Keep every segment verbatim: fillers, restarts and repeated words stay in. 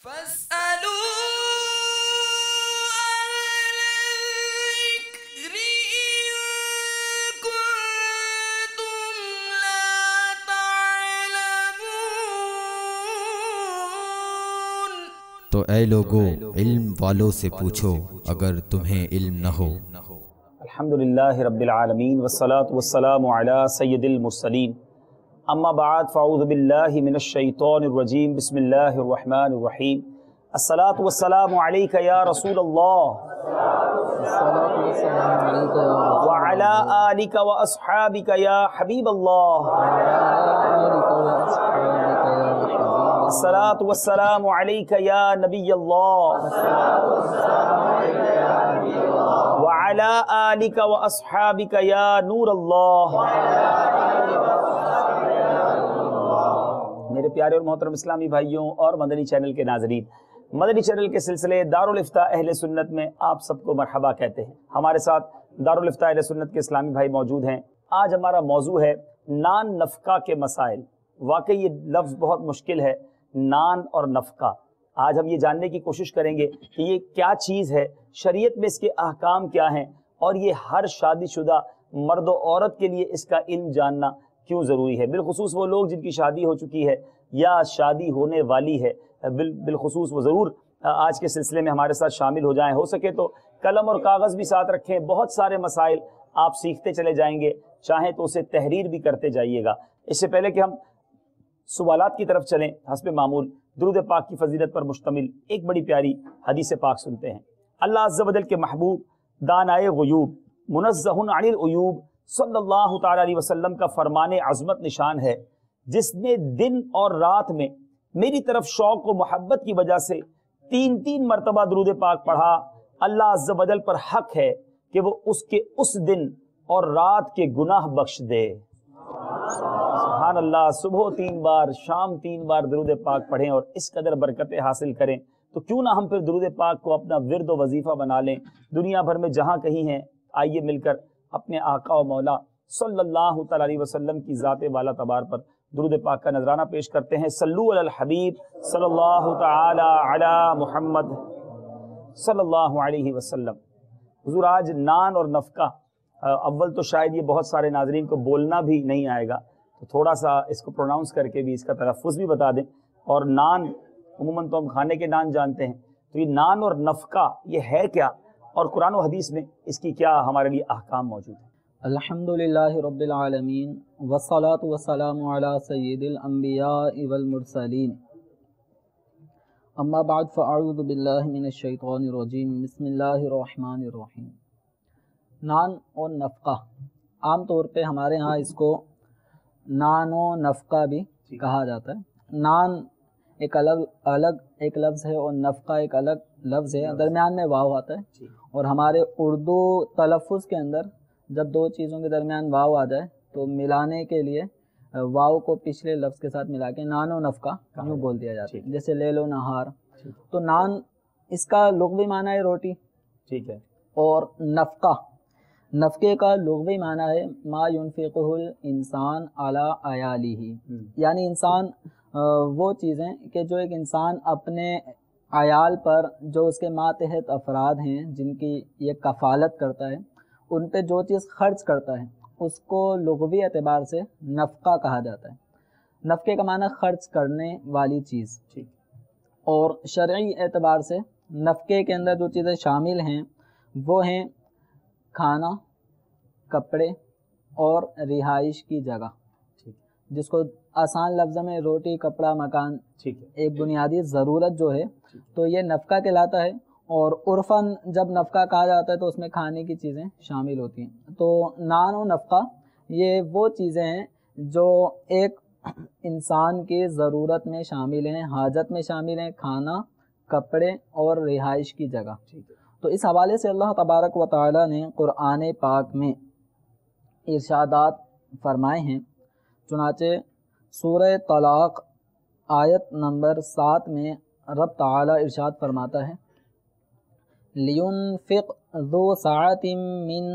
تو اے لوگو علم والوں سے پوچھو اگر تمہیں علم نہ ہو۔ الحمدللہ رب العالمین والصلاة والسلام علی سید المرسلین، اما بعد فاعوذ باللہ من الشیطان الرجیم، بسم اللہ الرحمن الرحیم۔ الصلاة والسلام علیک یا رسول اللہ وعلی آلک و اصحابک یا حبیب اللہ، الصلاة والسلام علیک یا نبی اللہ وعلی آلک و اصحابک یا نور اللہ۔ میرے پیارے اور محترم اسلامی بھائیوں اور مدنی چینل کے ناظرین، مدنی چینل کے سلسلے دارالفتہ اہل سنت میں آپ سب کو مرحبا کہتے ہیں۔ ہمارے ساتھ دارالفتہ اہل سنت کے اسلامی بھائی موجود ہیں۔ آج ہمارا موضوع ہے نان نفقہ کے مسائل۔ واقعی یہ لفظ بہت مشکل ہے، نان اور نفقہ۔ آج ہم یہ جاننے کی کوشش کریں گے کہ یہ کیا چیز ہے، شریعت میں اس کے احکام کیا ہیں، اور یہ ہر شادی شدہ مرد و عورت کے لیے اس کا علم جاننا کیوں ضروری ہے، بالخصوص وہ لوگ جن کی شادی ہو چکی ہے یا شادی ہونے والی ہے، بالخصوص وہ ضرور آج کے سلسلے میں ہمارے ساتھ شامل ہو جائیں۔ ہو سکے تو قلم اور کاغذ بھی ساتھ رکھیں، بہت سارے مسائل آپ سیکھتے چلے جائیں گے، چاہیں تو اسے تحریر بھی کرتے جائیے گا۔ اس سے پہلے کہ ہم سوالات کی طرف چلیں، حسب معمول درود پاک کی فضیلت پر مشتمل ایک بڑی پیاری حدیث پاک سنتے ہیں۔ اللہ عز و جل کے محبوب دانائے غیوب منزہ عن العیوب صلی اللہ تعالی علیہ وسلم کا فرمان عظمت نشان ہے، جس نے دن اور رات میں میری طرف شوق و محبت کی وجہ سے تین تین مرتبہ درود پاک پڑھا، اللہ عز و جل پر حق ہے کہ وہ اس کے اس دن اور رات کے گناہ بخش دے۔ سبحان اللہ، صبح تین بار، شام تین بار درود پاک پڑھیں اور اس قدر برکتیں حاصل کریں، تو کیوں نہ ہم پھر درود پاک کو اپنا ورد و وظیفہ بنا لیں۔ دنیا بھر میں جہاں کہیں ہیں، آئیے مل کر اپنے آقا و مولا صلی اللہ تعالی علیہ وسلم کی ذات والا تبار پر درود پاک کا نذرانہ پیش کرتے ہیں۔ صلو علی الحبیب صلی اللہ تعالی علی محمد صلی اللہ علیہ وسلم۔ حضور، آج نان اور نفقہ، اول تو شاید یہ بہت سارے ناظرین کو بولنا بھی نہیں آئے گا، تو تھوڑا سا اس کو پروناؤنس کر کے بھی اس کا تلفظ بھی بتا دیں۔ اور نان عموماً تو ہم کھانے کے نان جانتے ہیں، تو یہ نان اور نفقہ یہ ہے کیا، اور قرآن و حدیث میں اس کی کیا ہمارے لیے احکام موجود ہیں؟ الحمدللہ رب العالمین والصلاة والسلام علی سید الانبیاء والمرسلین، اما بعد فاعوذ باللہ من الشیطان الرجیم، بسم اللہ الرحمن الرحیم۔ نان اور نفقہ، عام طور پہ ہمارے ہاں اس کو نانو نفقہ بھی کہا جاتا ہے۔ نان ایک الگ الگ ایک لفظ ہے اور نفقہ ایک الگ لفظ ہے، درمیان میں واو آتا ہے، اور ہمارے اردو تلفظ کے اندر جب دو چیزوں کے درمیان واو آ جائے تو ملانے کے لیے واو کو پچھلے لفظ کے ساتھ ملا کے نان و نفقہ یوں بول دیا جاتا ہے، جیسے لیل و نہار۔ تو نان اس کا لغوی معنی ہے روٹی، ٹھیک ہے، اور نفقہ نفقے کا لغوی معنی ہے ما ينفقہ الانسان علی عیالہ، یعنی انسان وہ چیزیں کہ جو ایک انسان اپنے عیال پر، جو اس کے ماتحت افراد ہیں جن کی یہ کفالت کرتا ہے، ان پہ جو چیز خرچ کرتا ہے اس کو لغوی اعتبار سے نفقہ کہا جاتا ہے۔ نفقے کا معنی خرچ کرنے والی چیز، اور شرعی اعتبار سے نفقے کے اندر جو چیزیں شامل ہیں وہ ہیں کھانا، کپڑے اور رہائش کی جگہ، جس کو آسان لفظ میں روٹی، کپڑا، مکان، ایک بنیادی ضرورت جو ہے، تو یہ نفقہ کہلاتا ہے۔ اور عرفاً جب نفقہ کہا جاتا ہے تو اس میں کھانے کی چیزیں شامل ہوتی ہیں۔ تو نان و نفقہ یہ وہ چیزیں ہیں جو ایک انسان کی ضرورت میں شامل ہیں، حاجت میں شامل ہیں، کھانا، کپڑے اور رہائش کی جگہ۔ تو اس حوالے سے اللہ تبارک و تعالی نے قرآن پاک میں ارشادات فرمائے ہیں۔ چنانچہ سورہ طلاق آیت نمبر سات میں رب تعالی ارشاد فرماتا ہے، لِيُنفِقْ ذُو سَعَةٍ مِّن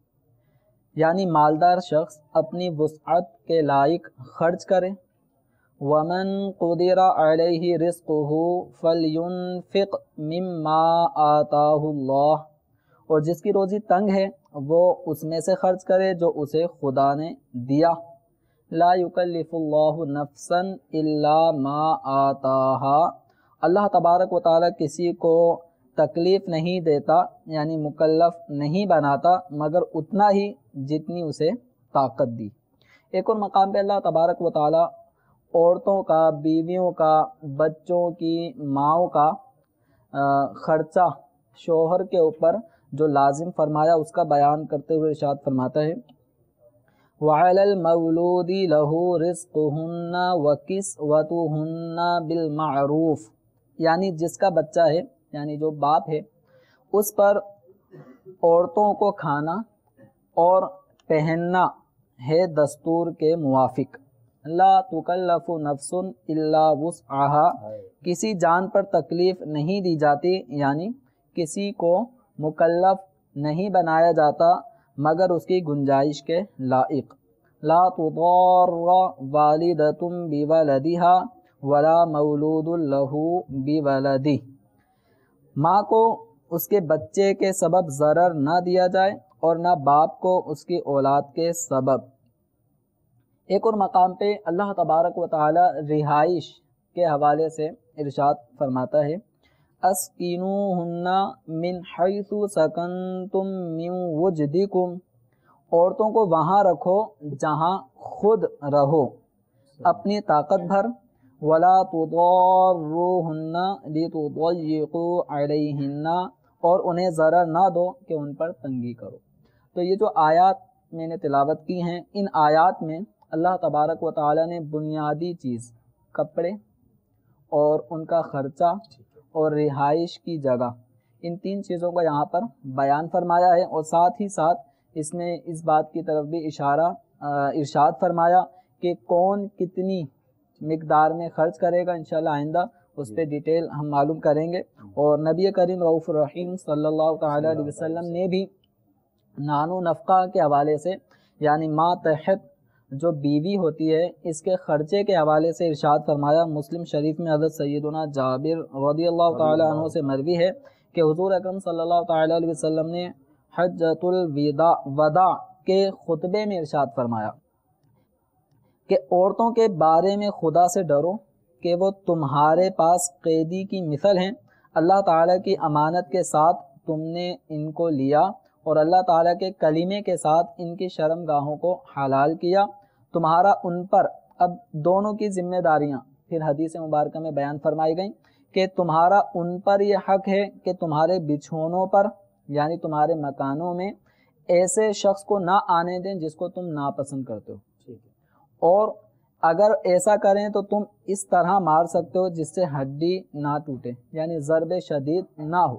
سَعَتِهِ، یعنی مالدار شخص اپنی وسعت کے لائق خرچ کرے، वमन क़ुदिरा अलैहि रिज़्क़ुहु फ़लयुनफ़िक़ मिम्मा आताहुल्लाह, और जिसकी रोज़ी तंग है वो उसमें से खर्च करे जो उसे खुदा ने दिया। ला युकल्लिफ़ुल्लाहु नफ़्सन इल्ला मा आताहा, अल्लाह तबारक व तआला किसी को तकलीफ़ नहीं देता यानी मुकल्लफ नहीं बनाता मगर उतना ही जितनी उसे ताकत दी। एक और मकाम पे अल्लाह तबारक व तआला औरतों का, बीवियों का, बच्चों की माओं का ख़र्चा शोहर के ऊपर जो लाजिम फरमाया उसका बयान करते हुए इरशाद फरमाता है, वअलल मौलूदी लहू रिज़्क़ुहुन्ना व किस्वतुहुन्ना बिल मारूफ, यानी जिसका बच्चा है यानी जो बाप है उस पर औरतों को खाना और पहनना है दस्तूर के मुवाफिक। ला तुकल्लफु नफ्सुन इल्ला वुस्अहा, किसी जान पर तकलीफ़ नहीं दी जाती यानी किसी को मुकल्लफ नहीं बनाया जाता मगर उसकी गुंजाइश के लायक। ला तुदार्रा वालिदतुम बिवलदिहा वला मौलूदुन लहू बिवलदिह, माँ को उसके बच्चे के सबब ज़रर ना दिया जाए और ना बाप को उसकी औलाद के सबब। एक और मकाम पे अल्लाह तबारक व तआला रिहाइश के हवाले से इरशाद फरमाता है, अस्किनूहुन्ना मिन हैसु सकनतुम मिन वुजदिकुम, औरतों को वहाँ रखो जहाँ खुद रहो अपनी ताकत भर। वला तुदार्रूहुन्ना लितुदय्यिकू अलैहिन्ना, और उन्हें ज़रा ना दो कि उन पर तंगी करो। तो ये जो आयात मैंने तिलावत की हैं, इन आयात में अल्लाह तबारक व तआला ने बुनियादी चीज़ कपड़े और उनका ख़र्चा और रिहाइश की जगह, इन तीन चीज़ों का यहाँ पर बयान फरमाया है। और साथ ही साथ इसमें इस बात की तरफ भी इशारा इरशाद फरमाया कि कौन कितनी मिकदार में ख़र्च करेगा। इंशाअल्लाह आइंदा उस पर डिटेल हम मालूम करेंगे। और नबी करीम रऊफ़ रहीम सल्लल्लाहु तआला अलैहि वसल्लम ने भी नानो नफ़क़ा के हवाले से यानी माँ तहत जो बीवी होती है इसके ख़र्चे के हवाले से इरशाद फरमाया। मुस्लिम शरीफ में हज़रत सैयदुना जाबिर रज़ियल्लाहु तआला अन्हु से मरवी है कि हुज़ूर अकरम सल्लल्लाहु तआला अलैहि वसल्लम ने हज्जतुल विदा वदा के खुतबे में इरशाद फरमाया कि औरतों के बारे में खुदा से डरो कि वो तुम्हारे पास कैदी की मिसल हैं। अल्लाह ताला की अमानत के साथ तुमने इनको लिया और अल्लाह ताला के कलीमे के साथ इनकी शर्मगाहों को हलाल किया। तुम्हारा उन पर, अब दोनों की जिम्मेदारियां फिर हदीस मुबारक में बयान फरमाई गई कि तुम्हारा उन पर यह हक है कि तुम्हारे बिछौनों पर यानी तुम्हारे मकानों में ऐसे शख्स को ना आने दें जिसको तुम नापसंद करते हो, और अगर ऐसा करें तो तुम इस तरह मार सकते हो जिससे हड्डी ना टूटे यानी ज़रबे शदीद ना हो।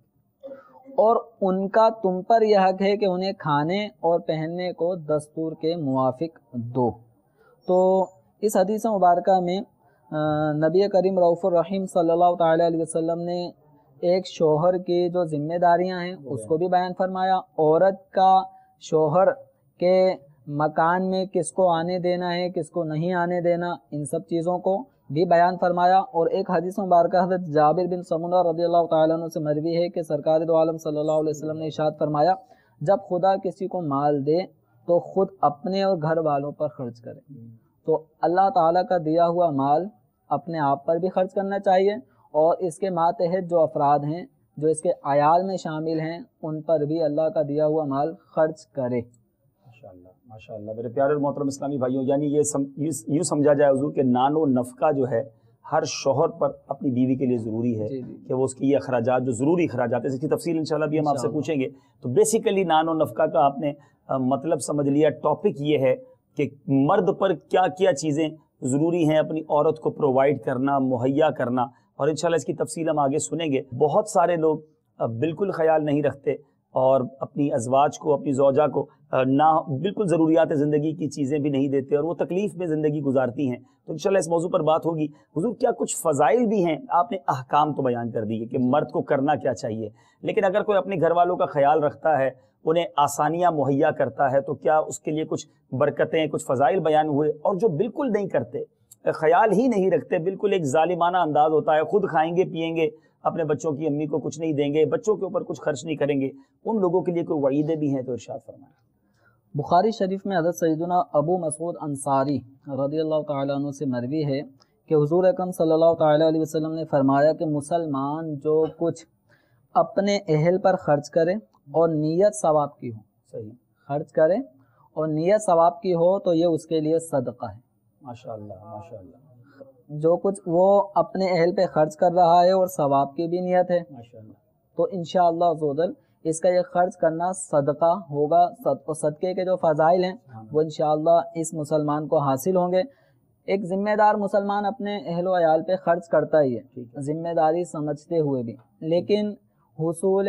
और उनका तुम पर यह हक है कि उन्हें खाने और पहनने को दस्तूर के मुवाफिक दो। तो इस हदीस मुबारक में नबी करीम रऊफ़ रहीम सल्लल्लाहु तआला अलैहि वसल्लम ने एक शोहर की जो जिम्मेदारियां हैं उसको भी बयान फरमाया, औरत का शोहर के मकान में किसको आने देना है किसको नहीं आने देना, इन सब चीज़ों को भी बयान फरमाया। और एक हदीस मुबारक हज़रत जाबिर बिन समुरा रज़ियल्लाहु तआला अन्हु से मरवी है कि सरकार दो आलम सल्लल्लाहु अलैहि वसल्लम ने इरशाद फरमाया, जब खुदा किसी को माल दे तो खुद अपने और घर वालों पर खर्च करे। तो अल्लाह ताला का दिया हुआ माल अपने आप पर भी खर्च करना चाहिए और इसके मातहत जो अफराद हैं जो इसके आयाल में शामिल हैं उन पर भी अल्लाह का दिया हुआ माल खर्च करे। माशाअल्लाह माशाअल्लाह मेरे प्यारे और मोहतरम इस्लामी भाइयों, यानी ये सम, यूँ समझा जाए हुजूर के नानो नफ़क़ा जो है हर शोहर पर अपनी बीवी के लिए ज़रूरी है कि वो उसकी ये अखराजात जो ज़रूरी अखराजात है इसकी तफसील इंशाल्लाह भी हम आपसे पूछेंगे। तो बेसिकली नानो नफ़क़ा का आपने आ, मतलब समझ लिया। टॉपिक ये है कि मर्द पर क्या क्या चीज़ें ज़रूरी हैं अपनी औरत को प्रोवाइड करना, मुहैया करना, और इंशाल्लाह इसकी तफसील हम आगे सुनेंगे। बहुत सारे लोग बिल्कुल ख्याल नहीं रखते और अपनी अज़वाज को, अपनी ज़ौजा को ना बिल्कुल ज़रूरियात ज़िंदगी की चीज़ें भी नहीं देते और वो तकलीफ़ में ज़िंदगी गुजारती हैं। तो इंशाल्लाह इस मौजू पर बात होगी। हुज़ूर क्या कुछ फ़ज़ाइल भी हैं? आपने अहकाम तो बयान कर दिए कि मर्द को करना क्या चाहिए, लेकिन अगर कोई अपने घर वालों का ख्याल रखता है, उन्हें आसानियाँ मुहैया करता है, तो क्या उसके लिए कुछ बरकतें, कुछ फ़ज़ाइल बयान हुए? और जो बिल्कुल नहीं करते, خیال ہی نہیں رکھتے، بالکل ایک ظالمانہ انداز ہوتا ہے، خود کھائیں گے پیئیں گے، اپنے بچوں کی امی کو کچھ نہیں دیں گے، بچوں کے اوپر کچھ خرچ نہیں کریں گے، ان لوگوں کے لیے کوئی وعیدیں بھی ہیں تو ارشاد فرمائیں۔ بخاری شریف میں حضرت سیدنا ابو مسعود انصاری رضی اللہ تعالیٰ عنہ سے مروی ہے کہ حضور اکرم صلی اللہ تعالیٰ علیہ وسلم نے فرمایا کہ مسلمان جو کچھ اپنے اہل پر خرچ کرے اور نیت ثواب کی ہو، صحیح، خرچ کرے اور نیت ثواب کی ہو تو یہ اس کے لیے صدقہ ہے۔ ماشاءاللہ ماشاءاللہ، جو کچھ وہ اپنے اہل پہ خرچ کر رہا ہے اور ثواب کی بھی نیت ہے ماشاءاللہ، تو انشاءاللہ عزوجل اس کا یہ خرچ کرنا صدقہ ہوگا، اور صدقے کے جو فضائل ہیں وہ انشاءاللہ اس مسلمان کو حاصل ہوں گے۔ ایک ذمہ دار مسلمان اپنے اہل و عیال پہ خرچ کرتا ہی ہے ذمہ داری سمجھتے ہوئے بھی، لیکن حصول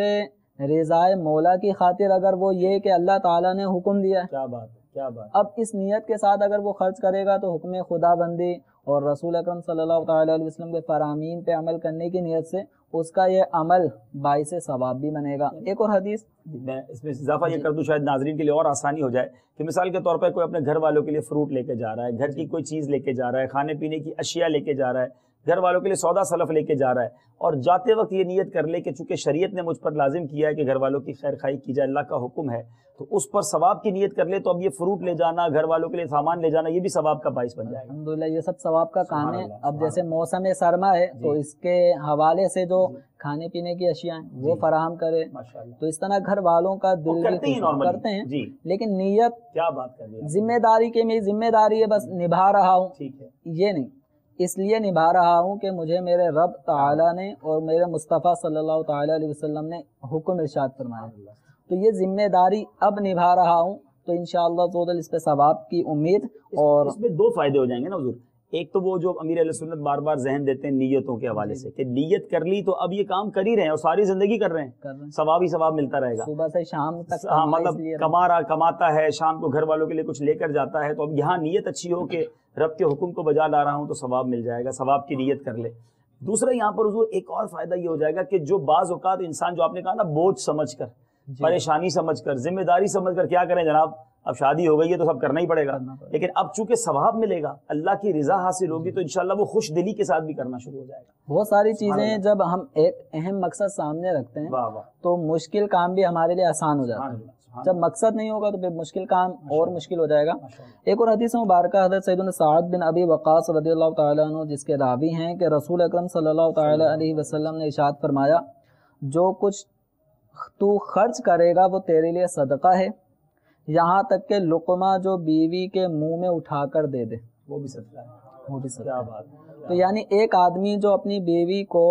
رضائے مولا کی خاطر اگر وہ یہ کہ اللہ تعالیٰ نے حکم دیا ہے، کیا بات ہے، کیا بات، اب اس نیت کے ساتھ اگر وہ خرچ کرے گا تو حکم خدا بندی اور رسول اکرم صلی اللہ تعالیٰ علیہ وسلم کے فرامین پہ عمل کرنے کی نیت سے اس کا یہ عمل باعث ثواب بھی بنے گا۔ ایک اور حدیث میں اس میں اضافہ یہ کر دوں شاید ناظرین کے لیے اور آسانی ہو جائے کہ مثال کے طور پر کوئی اپنے گھر والوں کے لیے فروٹ لے کے جا رہا ہے، گھر کی کوئی چیز لے کے جا رہا ہے، کھانے پینے کی اشیاء لے کے جا رہا ہے، گھر والوں کے لیے سودا سلف لے کے جا رہا ہے، اور جاتے وقت یہ نیت کر لے کہ چونکہ شریعت نے مجھ پر لازم کیا ہے کہ گھر والوں کی خیر خواہی کی جائے، اللہ کا حکم ہے، تو اس پر ثواب کی نیت کر لے تو اب یہ فروٹ لے جانا، گھر والوں کے لیے سامان لے جانا، یہ بھی ثواب کا باعث بن جائے گا۔ الحمدللہ یہ سب ثواب کا کام ہے۔ سبحان اللہ، اب جیسے سبحان موسم سرما ہے تو جی، اس کے حوالے سے جو جی، کھانے پینے کی اشیاء ہیں وہ جی، فراہم کرے، ماشاءاللہ، تو اس طرح گھر والوں کا وہ دل کرتے بھی ہیں خوش normally، کرتے ہیں، جی، لیکن نیت کیا بات کر رہی ہے، ذمہ داری کے میں ذمہ داری ہے بس نبھا رہا ہوں، ٹھیک ہے، یہ نہیں، اس لیے نبھا رہا ہوں کہ مجھے میرے رب تعالیٰ نے اور میرے مصطفیٰ صلی اللہ تعالیٰ علیہ وسلم نے حکم ارشاد فرمایا، تو یہ ذمہ داری اب نبھا رہا ہوں، تو انشاءاللہ تعالیٰ اس پہ ثواب کی امید۔ اور اس میں دو فائدے ہو جائیں گے نا حضور، ایک تو وہ جو امیر اہل سنت بار بار ذہن دیتے ہیں نیتوں کے حوالے سے کہ نیت کر لی تو اب یہ کام کر ہی رہے ہیں اور ساری زندگی کر رہے ہیں، کر رہے ہیں، ثواب ہی ثواب ملتا رہے گا، صبح سے شام تک ہاں کمائے، مطلب اس لیے کما رہا کماتا ہے، شام کو گھر والوں کے لیے کچھ لے کر جاتا ہے، تو اب یہاں نیت اچھی ہو کہ رب کے حکم کو بجا لا رہا ہوں تو ثواب مل جائے گا، ثواب کی نیت کر لے۔ دوسرا یہاں پر حضور ایک اور فائدہ یہ ہو جائے گا کہ جو بعض اوقات انسان جو آپ نے کہا نا بوجھ سمجھ کر، پریشانی سمجھ کر، ذمہ داری سمجھ کر کیا کریں جناب، اب شادی ہو گئی ہے تو سب کرنا ہی پڑے گا، لیکن اب چونکہ ثواب ملے گا، اللہ کی رضا حاصل ہوگی، تو انشاءاللہ وہ خوش دلی کے ساتھ بھی کرنا شروع ہو جائے گا۔ بہت ساری چیزیں جب ہم ایک اہم مقصد سامنے رکھتے ہیں واہ واہ، تو مشکل کام بھی ہمارے لیے آسان ہو جاتا ہے، جب مقصد نہیں ہوگا تو پھر مشکل کام اور مشکل ہو جائے گا۔ ایک اور حدیث مبارکہ حضرت سیدنا سعد بن ابی وقاص رضی اللہ تعالیٰ عنہ جس کے راوی ہیں کہ رسول اکرم صلی اللہ تعالیٰ علیہ وسلم نے ارشاد فرمایا، جو کچھ تو خرچ کرے گا وہ تیرے لیے صدقہ ہے، یہاں تک کہ لقمہ جو بیوی کے منہ میں اٹھا کر دے دے وہ بھی صدقہ ہے، وہ بھی صدقہ کیا ہے۔ بات ہے، تو یعنی ایک آدمی جو اپنی بیوی کو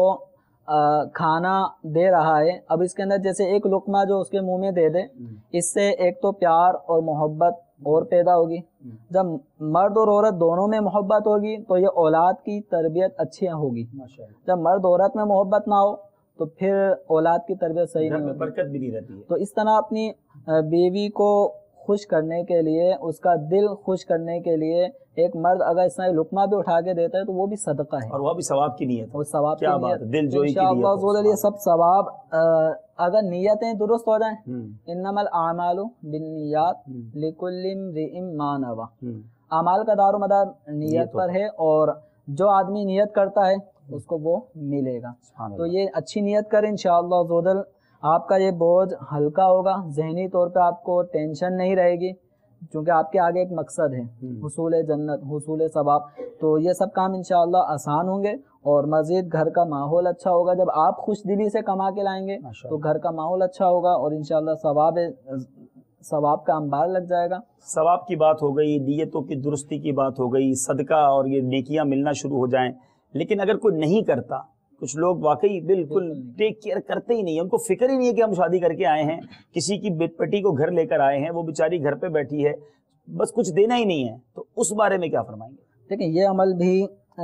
کھانا دے رہا ہے، اب اس کے اندر جیسے ایک لقمہ جو اس کے منہ میں دے دے، اس سے ایک تو پیار اور محبت اور پیدا ہوگی، جب مرد اور عورت دونوں میں محبت ہوگی تو یہ اولاد کی تربیت اچھی ہوگی، جب مرد عورت میں محبت نہ ہو تو پھر اولاد کی تربیت صحیح گھر نہیں میں ہوتی۔ برکت بھی نہیں رہتی ہے۔ تو اس طرح اپنی بیوی کو خوش کرنے کے لیے، اس کا دل خوش کرنے کے لیے ایک مرد اگر اس طرح لقمہ بھی اٹھا کے دیتا ہے تو وہ بھی صدقہ ہے، اور وہ بھی ثواب کی نیت ہے، وہ ثواب کی کیا نیت، بات ہے، دل جوئی کی نیت انشاءاللہ ہو۔ تعالیٰ یہ سب ثواب اگر نیتیں درست ہو جائیں، ہوں، انما الاعمال بالنیات ہوں، لکل امرئ ما نوی، ہوں، اعمال کا دار و مدار نیت نیتوں پر ہے، اور جو آدمی نیت کرتا ہے اس کو وہ ملے گا۔ سبحان تو اللہ۔ یہ اچھی نیت کریں انشاءاللہ عزوجل، آپ کا یہ بوجھ ہلکا ہوگا، ذہنی طور پہ آپ کو ٹینشن نہیں رہے گی، چونکہ آپ کے آگے ایک مقصد ہے، حصول جنت، حصول ثواب، تو یہ سب کام انشاءاللہ آسان ہوں گے، اور مزید گھر کا ماحول اچھا ہوگا، جب آپ خوش دلی سے کما کے لائیں گے تو گھر کا ماحول اچھا ہوگا، اور انشاءاللہ ثواب ثواب کا انبار لگ جائے گا۔ ثواب کی بات ہو گئی، نیتوں کی درستی کی بات ہو گئی، صدقہ اور یہ نیکیاں ملنا شروع ہو جائیں، لیکن اگر کوئی نہیں کرتا، کچھ لوگ واقعی بالکل ٹیک کیئر کرتے ہی نہیں ہیں، ان کو فکر ہی نہیں ہے کہ ہم شادی کر کے آئے ہیں، کسی کی بیٹی کو گھر لے کر آئے ہیں، وہ بیچاری گھر پہ بیٹھی ہے، بس کچھ دینا ہی نہیں ہے، تو اس بارے میں کیا فرمائیں گے؟ دیکھیں یہ عمل بھی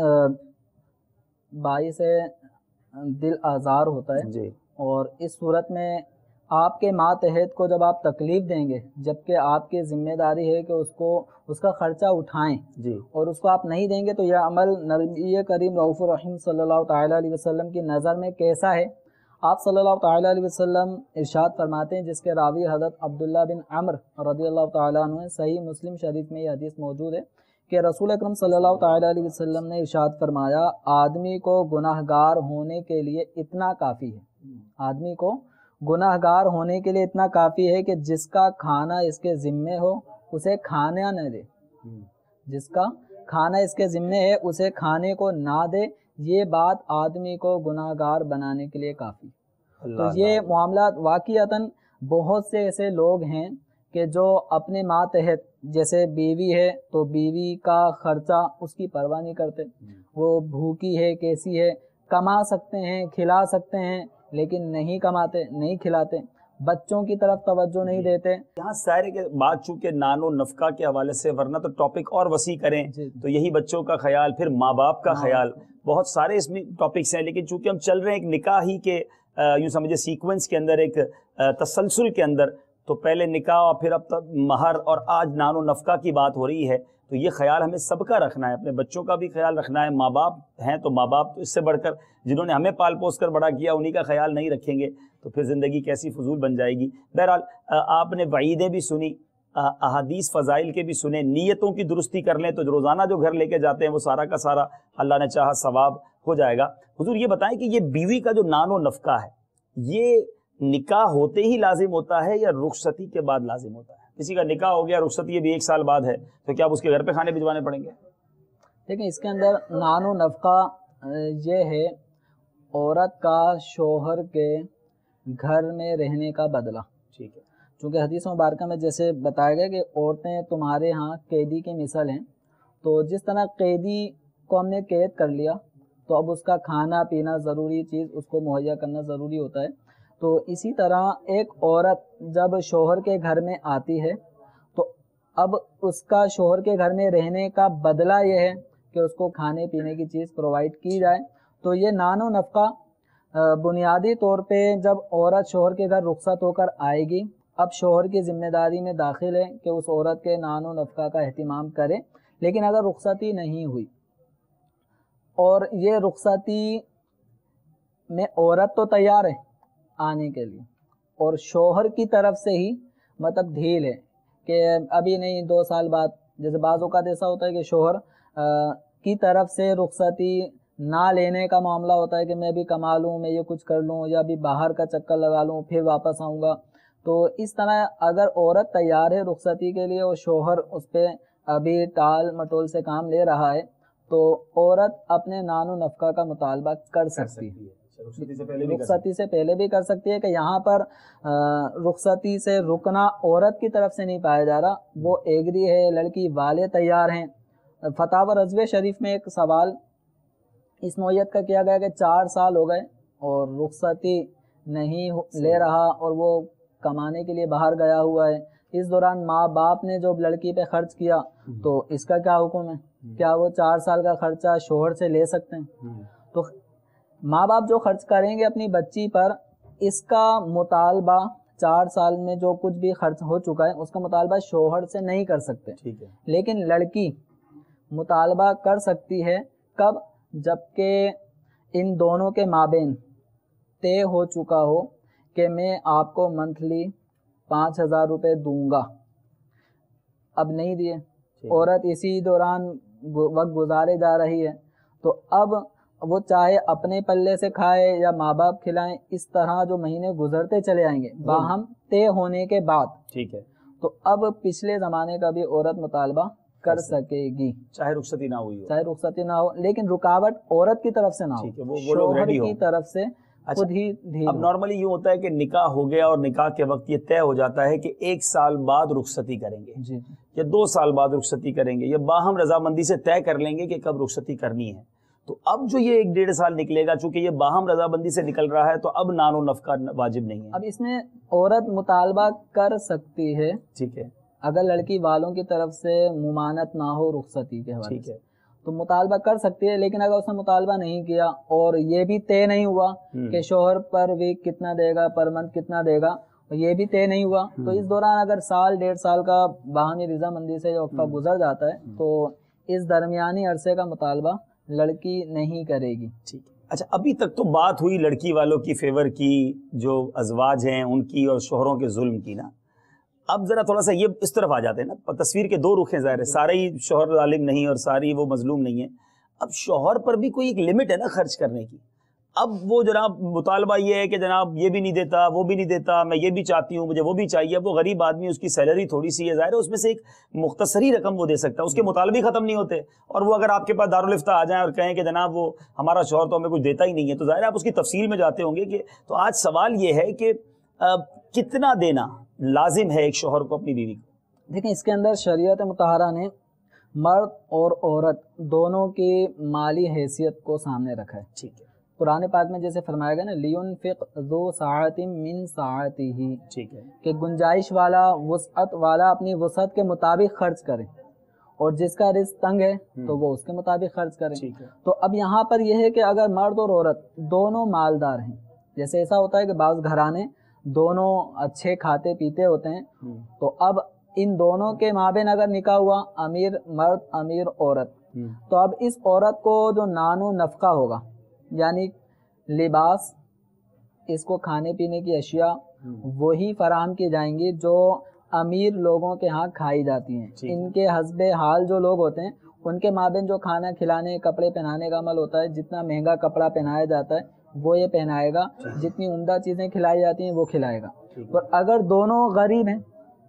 باعث دل آزار ہوتا ہے، جی، اور اس صورت میں آپ کے ماتحت کو جب آپ تکلیف دیں گے، جبکہ آپ کی ذمہ داری ہے کہ اس کو اس کا خرچہ اٹھائیں، جی، اور اس کو آپ نہیں دیں گے تو یہ عمل نبی کریم رؤوف الرحیم صلی اللہ تعالیٰ علیہ وسلم کی نظر میں کیسا ہے؟ آپ صلی اللہ تعالیٰ علیہ وسلم ارشاد فرماتے ہیں، جس کے راوی حضرت عبداللہ بن عمر رضی اللہ تعالیٰ عنہ، صحیح مسلم شریف میں یہ حدیث موجود ہے کہ رسول اکرم صلی اللہ تعالیٰ علیہ وسلم نے ارشاد فرمایا آدمی کو گناہ گار ہونے کے لیے اتنا کافی ہے، آدمی کو گناہ گار ہونے کے لیے اتنا کافی ہے کہ جس کا کھانا اس کے ذمے ہو اسے کھانا نہ دے، جس کا کھانا اس کے ذمے ہے اسے کھانے کو نہ دے، یہ بات آدمی کو گناہ گار بنانے کے لیے کافی۔ تو یہ معاملات واقعتاً بہت سے ایسے لوگ ہیں کہ جو اپنے ماتحت، جیسے بیوی ہے تو بیوی کا خرچہ اس کی پرواہ نہیں کرتے، وہ بھوکی ہے کیسی ہے، کما سکتے ہیں کھلا سکتے ہیں لیکن نہیں کماتے نہیں کھلاتے، بچوں کی طرف توجہ نہیں دیتے۔ یہاں سارے کے بات چونکہ نانو نفقہ کے حوالے سے، ورنہ تو ٹاپک اور وسیع کریں تو یہی بچوں کا خیال، پھر ماں باپ کا خیال، بہت سارے اس میں ٹاپکس ہیں، لیکن چونکہ ہم چل رہے ہیں ایک نکاح ہی کے یوں سمجھے سیکوینس کے اندر، ایک تسلسل کے اندر، تو پہلے نکاح اور پھر اب تک مہر اور آج نانو نفقہ کی بات ہو رہی ہے، تو یہ خیال ہمیں سب کا رکھنا ہے، اپنے بچوں کا بھی خیال رکھنا ہے، ماں باپ ہیں تو ماں باپ تو اس سے بڑھ کر جنہوں نے ہمیں پال پوس کر بڑا کیا انہی کا خیال نہیں رکھیں گے تو پھر زندگی کیسی فضول بن جائے گی۔ بہرحال آپ نے وعیدیں بھی سنی، احادیث فضائل کے بھی سنے، نیتوں کی درستی کر لیں تو جو روزانہ جو گھر لے کے جاتے ہیں وہ سارا کا سارا اللہ نے چاہا ثواب ہو جائے گا۔ حضور یہ بتائیں کہ یہ بیوی کا جو نانو نفقہ ہے یہ نکاح ہوتے ہی لازم ہوتا ہے یا رخصتی کے بعد لازم ہوتا ہے؟ کسی کا نکاح ہو گیا رخصتی بھی ایک سال بعد ہے تو کیا اب اس کے گھر پہ کھانے بھجوانے پڑیں گے؟ دیکھیں اس کے اندر نانو نفقہ یہ ہے عورت کا شوہر کے گھر میں رہنے کا بدلہ، ٹھیک ہے، چونکہ حدیث مبارکہ میں جیسے بتایا گیا کہ عورتیں تمہارے ہاں قیدی کی مثل ہیں، تو جس طرح قیدی کو ہم نے قید کر لیا تو اب اس کا کھانا پینا ضروری چیز اس کو مہیا کرنا ضروری ہوتا ہے، تو اسی طرح ایک عورت جب شوہر کے گھر میں آتی ہے تو اب اس کا شوہر کے گھر میں رہنے کا بدلہ یہ ہے کہ اس کو کھانے پینے کی چیز پرووائڈ کی جائے۔ تو یہ نانو نفقہ بنیادی طور پہ جب عورت شوہر کے گھر رخصت ہو کر آئے گی، اب شوہر کی ذمہ داری میں داخل ہے کہ اس عورت کے نانو نفقہ کا اہتمام کرے، لیکن اگر رخصتی نہیں ہوئی اور یہ رخصتی میں عورت تو تیار ہے آنے کے لیے اور شوہر کی طرف سے ہی مطلب ڈھیل ہے کہ ابھی نہیں دو سال بعد، جیسے بعض اوقات ایسا ہوتا ہے کہ شوہر کی طرف سے رخصتی نہ لینے کا معاملہ ہوتا ہے کہ میں بھی کما لوں، میں یہ کچھ کر لوں، یا بھی باہر کا چکر لگا لوں پھر واپس آؤں گا، تو اس طرح اگر عورت تیار ہے رخصتی کے لیے اور شوہر اس پہ ابھی ٹال مٹول سے کام لے رہا ہے تو عورت اپنے نانو نفقہ کا مطالبہ کر سکتی ہے، رخصتی سے پہلے بھی کر سکتی ہے، کہ یہاں پر رخصتی سے رکنا عورت کی طرف سے نہیں پایا جا رہا، وہ ایگری ہے، لڑکی والے تیار ہیں۔ فتاوی رضویہ شریف میں ایک سوال اس نوعیت کا کیا گیا کہ چار سال ہو گئے اور رخصتی نہیں لے رہا اور وہ کمانے کے لیے باہر گیا ہوا ہے، اس دوران ماں باپ نے جو لڑکی پہ خرچ کیا تو اس کا کیا حکم ہے؟ کیا وہ چار سال کا خرچہ شوہر سے لے سکتے ہیں؟ تو ماں باپ جو خرچ کریں گے اپنی بچی پر، اس کا مطالبہ چار سال میں جو کچھ بھی خرچ ہو چکا ہے اس کا مطالبہ شوہر سے نہیں کر سکتے، لیکن لڑکی مطالبہ کر سکتی ہے کب؟ جبکہ ان دونوں کے مابین طے ہو چکا ہو کہ میں آپ کو منتھلی پانچ ہزار روپے دوں گا، اب نہیں دیے، عورت اسی دوران وقت گزارے جا رہی ہے، تو اب وہ چاہے اپنے پلے سے کھائے یا ماں باپ کھلائیں، اس طرح جو مہینے گزرتے چلے آئیں گے باہم طے ہونے کے بعد، ٹھیک ہے، تو اب پچھلے زمانے کا بھی عورت مطالبہ کر سکے گی، چاہے رخصتی نہ ہوئی ہو چاہے رخصتی نہ ہو، لیکن رکاوٹ عورت کی طرف سے نہ ہو، شوہر کی طرف سے خود ہی ڈھیل۔ اب نارملی یہ ہوتا ہے کہ نکاح ہو گیا اور نکاح کے وقت یہ طے ہو جاتا ہے کہ ایک سال بعد رخصتی کریں گے جی یا دو سال بعد رخصتی کریں گے، یا باہم رضامندی سے طے کر لیں گے کہ کب رخصتی کرنی ہے۔ تو اب جو یہ ایک ڈیڑھ سال نکلے گا چونکہ یہ باہم رضامندی سے نکل رہا ہے تو اب نانو نفقہ واجب نہیں ہے۔ اب اس میں عورت مطالبہ کر سکتی ہے، ٹھیک ہے، اگر لڑکی والوں کی طرف سے ممانت نہ ہو رخصتی کے حوالے سے تو مطالبہ کر سکتی ہے، لیکن اگر اس نے مطالبہ نہیں کیا اور یہ بھی طے نہیں ہوا کہ شوہر پر ویک کتنا دے گا، پر منتھ کتنا دے گا، یہ بھی طے نہیں ہوا، تو اس دوران اگر سال ڈیڑھ سال کا باہمی رضامندی سے وقفہ گزر جاتا ہے تو اس درمیانی عرصے کا مطالبہ لڑکی نہیں کرے گی۔ ٹھیک ہے، اچھا ابھی تک تو بات ہوئی لڑکی والوں کی فیور کی، جو ازواج ہیں ان کی اور شوہروں کے ظلم کی نا، اب ذرا تھوڑا سا یہ اس طرف آ جاتے ہیں نا، تصویر کے دو رخ ہیں، ظاہر ہے سارا ہی شوہر ظالم نہیں اور ساری وہ مظلوم نہیں ہے. اب شوہر پر بھی کوئی ایک لمٹ ہے نا خرچ کرنے کی. اب وہ جناب مطالبہ یہ ہے کہ جناب یہ بھی نہیں دیتا وہ بھی نہیں دیتا، میں یہ بھی چاہتی ہوں مجھے وہ بھی چاہیے. اب وہ غریب آدمی، اس کی سیلری تھوڑی سی ہے، ظاہر ہے اس میں سے ایک مختصری رقم وہ دے سکتا ہے، اس کے مطالبے ختم نہیں ہوتے. اور وہ اگر آپ کے پاس دارالفتہ آ جائیں اور کہیں کہ جناب وہ ہمارا شوہر تو ہمیں کچھ دیتا ہی نہیں ہے، تو ظاہر ہے آپ اس کی تفصیل میں جاتے ہوں گے. کہ تو آج سوال یہ ہے کہ کتنا دینا لازم ہے ایک شوہر کو اپنی بیوی کو؟ دیکھیں اس کے اندر شریعت مطہرہ نے مرد اور عورت دونوں کی مالی حیثیت کو سامنے رکھا ہے. ٹھیک ہے. قرآن پاک میں جیسے فرمایا گیا نا لِيُنْفِقْ ذُو سَعَةٍ مِّن سَعَتِهِ، ٹھیک ہے، کہ گنجائش والا وسعت والا اپنی وسعت کے مطابق خرچ کرے، اور جس کا رزق تنگ ہے تو وہ اس کے مطابق خرچ کرے. ٹھیک ہے. تو اب یہاں پر یہ ہے کہ اگر مرد اور عورت دونوں مالدار ہیں، جیسے ایسا ہوتا ہے کہ بعض گھرانے دونوں اچھے کھاتے پیتے ہوتے ہیں، تو اب ان دونوں کے مابین اگر نکاح ہوا، امیر مرد امیر عورت، تو اب اس عورت کو جو نانو نفقہ ہوگا، یعنی لباس، اس کو کھانے پینے کی اشیاء وہی فراہم کی جائیں گی جو امیر لوگوں کے ہاں کھائی جاتی ہیں. ان کے حسب حال جو لوگ ہوتے ہیں ان کے مابین جو کھانا کھلانے کپڑے پہنانے کا عمل ہوتا ہے، جتنا مہنگا کپڑا پہنایا جاتا ہے وہ یہ پہنائے گا، جتنی عمدہ چیزیں کھلائی جاتی ہیں وہ کھلائے گا. اور اگر دونوں غریب ہیں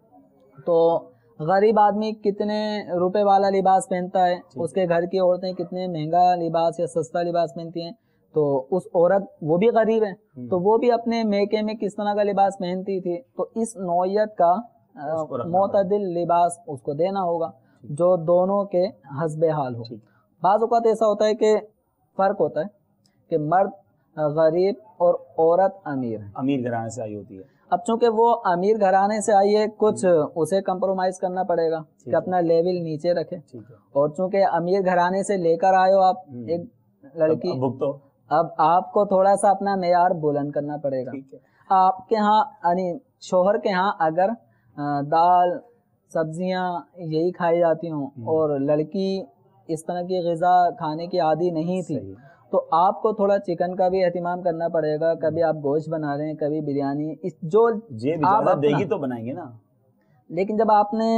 تو غریب آدمی کتنے روپے والا لباس پہنتا ہے، اس کے گھر کی عورتیں کتنے مہنگا لباس یا سستا لباس پہنتی ہیں، تو اس عورت وہ بھی غریب ہے تو وہ بھی اپنے میکے میں کس طرح کا لباس پہنتی تھی. تو اس نوعیت کا معتدل لباس اس کو دینا ہوگا جو دونوں کے حسب حال ہو. بعض اوقات ایسا ہوتا ہے کہ فرق ہوتا ہے کہ مرد غریب اور عورت امیر ہے، امیر گھرانے سے آئی ہوتی ہے. اب چونکہ وہ امیر گھرانے سے آئی ہے، کچھ اسے کمپرومائز کرنا پڑے گا کہ اپنا لیول نیچے رکھے. اور چونکہ امیر گھرانے سے لے کر آئے ہو آپ ایک لڑکی، اب آپ کو تھوڑا سا اپنا معیار بلند کرنا پڑے گا. آپ کے ہاں یعنی شوہر کے ہاں اگر دال سبزیاں یہی کھائی جاتی ہوں اور لڑکی اس طرح کی غذا کھانے کی عادی نہیں تھی، تو آپ کو تھوڑا چکن کا بھی اہتمام کرنا پڑے گا. کبھی آپ گوشت بنا رہے ہیں، کبھی بریانی، جو آپ دے گی تو بنائیں گے نا. لیکن جب آپ نے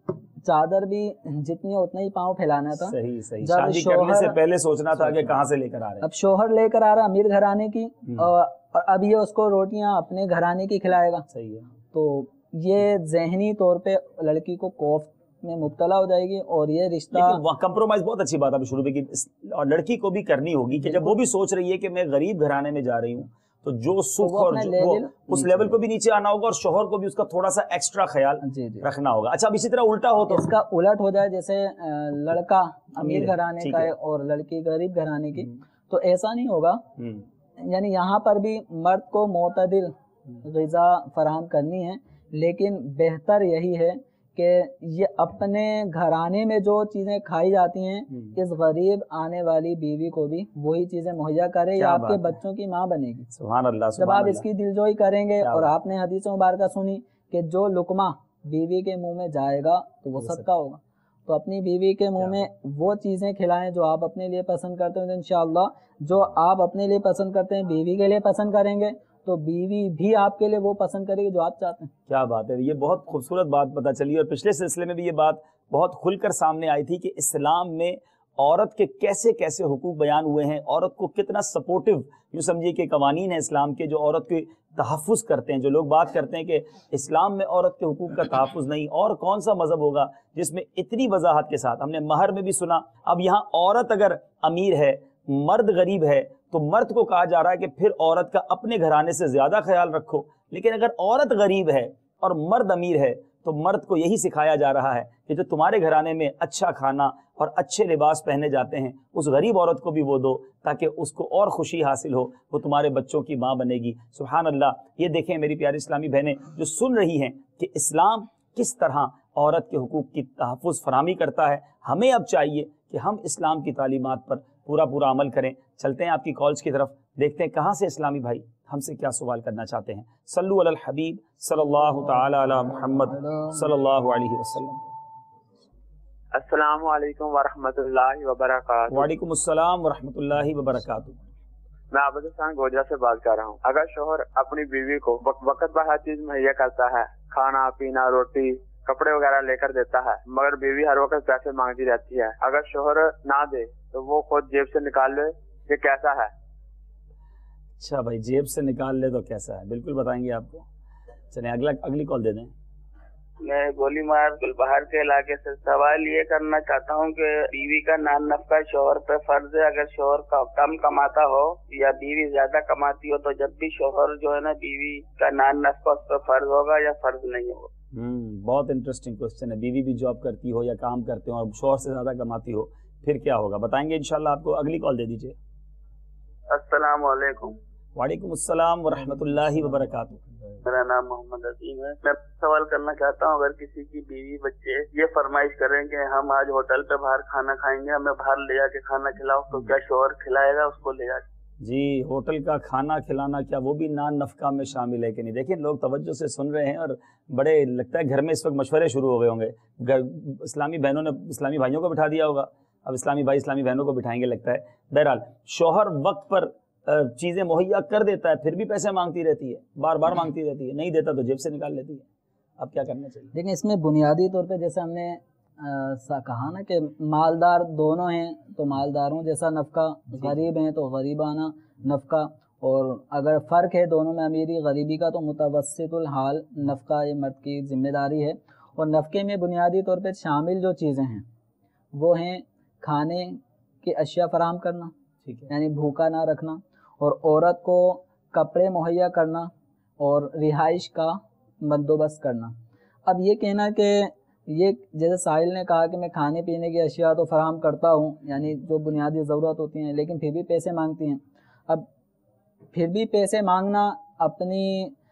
چادر بھی جتنی اتنا ہی پاؤں پھیلانا تھا، صحیح صحیح شادی کرنے سے پہلے سوچنا تھا کہ کہاں سے لے کر آ رہے ہیں. اب شوہر لے کر آ رہا امیر گھرانے کی، اور اب یہ اس کو روٹیاں اپنے گھرانے کی کھلائے گا. صحیح ہے. تو یہ ذہنی طور پہ لڑکی کو کوفت میں مبتلا ہو جائے گی، اور یہ رشتہ کمپرومائز بہت اچھی بات ابھی شروع میں کی، اور لڑکی کو بھی کرنی ہوگی کہ جب وہ بھی سوچ رہی ہے کہ میں غریب گھرانے میں جا رہی ہوں تو جو سکھ اور اس لیول کو بھی نیچے آنا ہوگا، اور شوہر کو بھی اس کا تھوڑا سا ایکسٹرا خیال رکھنا ہوگا. اچھا اب اسی طرح الٹا ہو تو اس کا الٹ ہو جائے، جیسے لڑکا امیر گھرانے کا ہے اور لڑکی غریب گھرانے کی، تو ایسا نہیں ہوگا. یعنی یہاں پر بھی مرد کو معتدل غذا فراہم کرنی ہے، لیکن بہتر یہی ہے کہ یہ اپنے گھرانے میں جو چیزیں کھائی جاتی ہیں اس غریب آنے والی بیوی کو بھی وہی چیزیں مہیا کرے، یا آپ کے بچوں کی ماں بنے گی. سبحان اللہ. جب آپ اس کی دلجوئی کریں گے، اور آپ نے حدیث مبارکہ سنی کہ جو لقمہ بیوی کے منہ میں جائے گا تو وہ صدقہ ہوگا، تو اپنی بیوی کے منہ میں وہ چیزیں کھلائیں جو آپ اپنے لیے پسند کرتے ہیں. انشاءاللہ جو آپ اپنے لیے پسند کرتے ہیں بیوی کے لیے پسند کریں گے تو بیوی بھی آپ کے لیے وہ پسند کرے گی جو آپ چاہتے ہیں. کیا بات ہے، یہ بہت خوبصورت بات پتہ چلی. اور پچھلے سلسلے میں بھی یہ بات بہت کھل کر سامنے آئی تھی کہ اسلام میں عورت کے کیسے کیسے حقوق بیان ہوئے ہیں، عورت کو کتنا سپورٹیو یوں سمجھیے کہ قوانین ہیں اسلام کے جو عورت کے تحفظ کرتے ہیں. جو لوگ بات کرتے ہیں کہ اسلام میں عورت کے حقوق کا تحفظ نہیں، اور کون سا مذہب ہوگا جس میں اتنی وضاحت کے ساتھ. ہم نے مہر میں بھی سنا. اب یہاں عورت اگر امیر ہے، مرد غریب ہے، تو مرد کو کہا جا رہا ہے کہ پھر عورت کا اپنے گھرانے سے زیادہ خیال رکھو. لیکن اگر عورت غریب ہے اور مرد امیر ہے تو مرد کو یہی سکھایا جا رہا ہے کہ جو تمہارے گھرانے میں اچھا کھانا اور اچھے لباس پہنے جاتے ہیں اس غریب عورت کو بھی وہ دو، تاکہ اس کو اور خوشی حاصل ہو، وہ تمہارے بچوں کی ماں بنے گی. سبحان اللہ. یہ دیکھیں میری پیاری اسلامی بہنیں جو سن رہی ہیں کہ اسلام کس طرح عورت کے حقوق کی تحفظ فراہمی کرتا ہے. ہمیں اب چاہیے کہ ہم اسلام کی تعلیمات پر پورا پورا عمل کریں. چلتے ہیں آپ کی کالز کی طرف، دیکھتے ہیں کہاں سے اسلامی بھائی ہم سے کیا سوال کرنا چاہتے ہیں. صلو علی الحبیب صلی اللہ تعالی علی محمد صلی اللہ علیہ وسلم. السلام علیکم ورحمۃ اللہ وبرکاتہ. وعلیکم السلام ورحمۃ اللہ وبرکاتہ. میں عابد حسین گوجرا سے بات کر رہا ہوں. اگر شوہر اپنی بیوی کو وقت پر ہر چیز مہیا کرتا ہے, کھانا پینا روٹی کپڑے وغیرہ لے کر دیتا ہے, مگر بیوی ہر وقت پیسے مانگتی رہتی ہے, اگر شوہر نہ دے تو وہ خود جیب سے نکال لے, یہ کیسا ہے؟ اچھا بھائی, جیب سے نکال لے تو کیسا ہے, بالکل بتائیں گے آپ کو. چلیں اگلا اگلی کال دے دیں. میں گولی مار گلبہار کے علاقے سے سوال یہ کرنا چاہتا ہوں کہ بیوی کا نان نفقہ شوہر پہ فرض ہے. اگر شوہر کا کم کماتا ہو یا بیوی زیادہ کماتی ہو تو جب بھی شوہر جو ہے نا بیوی کا نان نفقہ اس پہ فرض ہوگا یا فرض نہیں ہوگا؟ ہوں بہت انٹرسٹنگ کوشچن ہے. بیوی بھی جاب کرتی ہو یا کام کرتے ہو اور شوہر سے زیادہ کماتی ہو, پھر کیا ہوگا بتائیں گے انشاءاللہ آپ کو. اگلی کال دے دیجیے. السلام علیکم. وعلیکم السلام ورحمۃ اللہ وبرکاتہ. میرا نام محمد عظیم ہے. میں سوال کرنا چاہتا ہوں, اگر کسی کی بیوی بچے یہ فرمائش کریں کہ ہم آج ہوٹل پہ باہر کھانا کھائیں گے, ہمیں باہر لے جا کے کھانا کھلاؤ, تو کیا شوہر کھلائے گا اس کو لے جا کے؟ جی, ہوٹل کا کھانا کھلانا کیا وہ بھی نان نفقہ میں شامل ہے کہ نہیں؟ دیکھیں لوگ توجہ سے سن رہے ہیں اور بڑے لگتا ہے گھر میں اس وقت مشورے شروع ہو گئے ہوں گے. اسلامی بہنوں نے اسلامی بھائیوں کو بٹھا دیا ہوگا, اب اسلامی بھائی اسلامی بہنوں کو بٹھائیں گے لگتا ہے. بہرحال شوہر وقت پر چیزیں مہیا کر دیتا ہے, پھر بھی پیسے مانگتی رہتی ہے, بار بار مانگتی رہتی ہے, نہیں دیتا تو جیب سے نکال لیتی ہے. اب کیا کرنا چاہیے؟ لیکن اس میں بنیادی طور پہ جیسے ہم نے کہا نا کہ مالدار دونوں ہیں تو مالداروں جیسا نفقہ, غریب ہیں تو غریبانہ نفقہ, اور اگر فرق ہے دونوں میں امیری غریبی کا تو متوسط الحال نفقہ یہ مرد کی ذمہ داری ہے. اور نفقے میں بنیادی طور پہ شامل جو چیزیں ہیں وہ ہیں کھانے کی اشیاء فراہم کرنا, ٹھیک ہے, یعنی بھوکا نہ رکھنا, اور عورت کو کپڑے مہیا کرنا اور رہائش کا بندوبست کرنا. اب یہ کہنا کہ یہ جیسے ساحل نے کہا کہ میں کھانے پینے کی اشیاء تو فراہم کرتا ہوں, یعنی جو بنیادی ضرورت ہوتی ہیں, لیکن پھر بھی پیسے مانگتی ہیں. اب پھر بھی پیسے مانگنا اپنی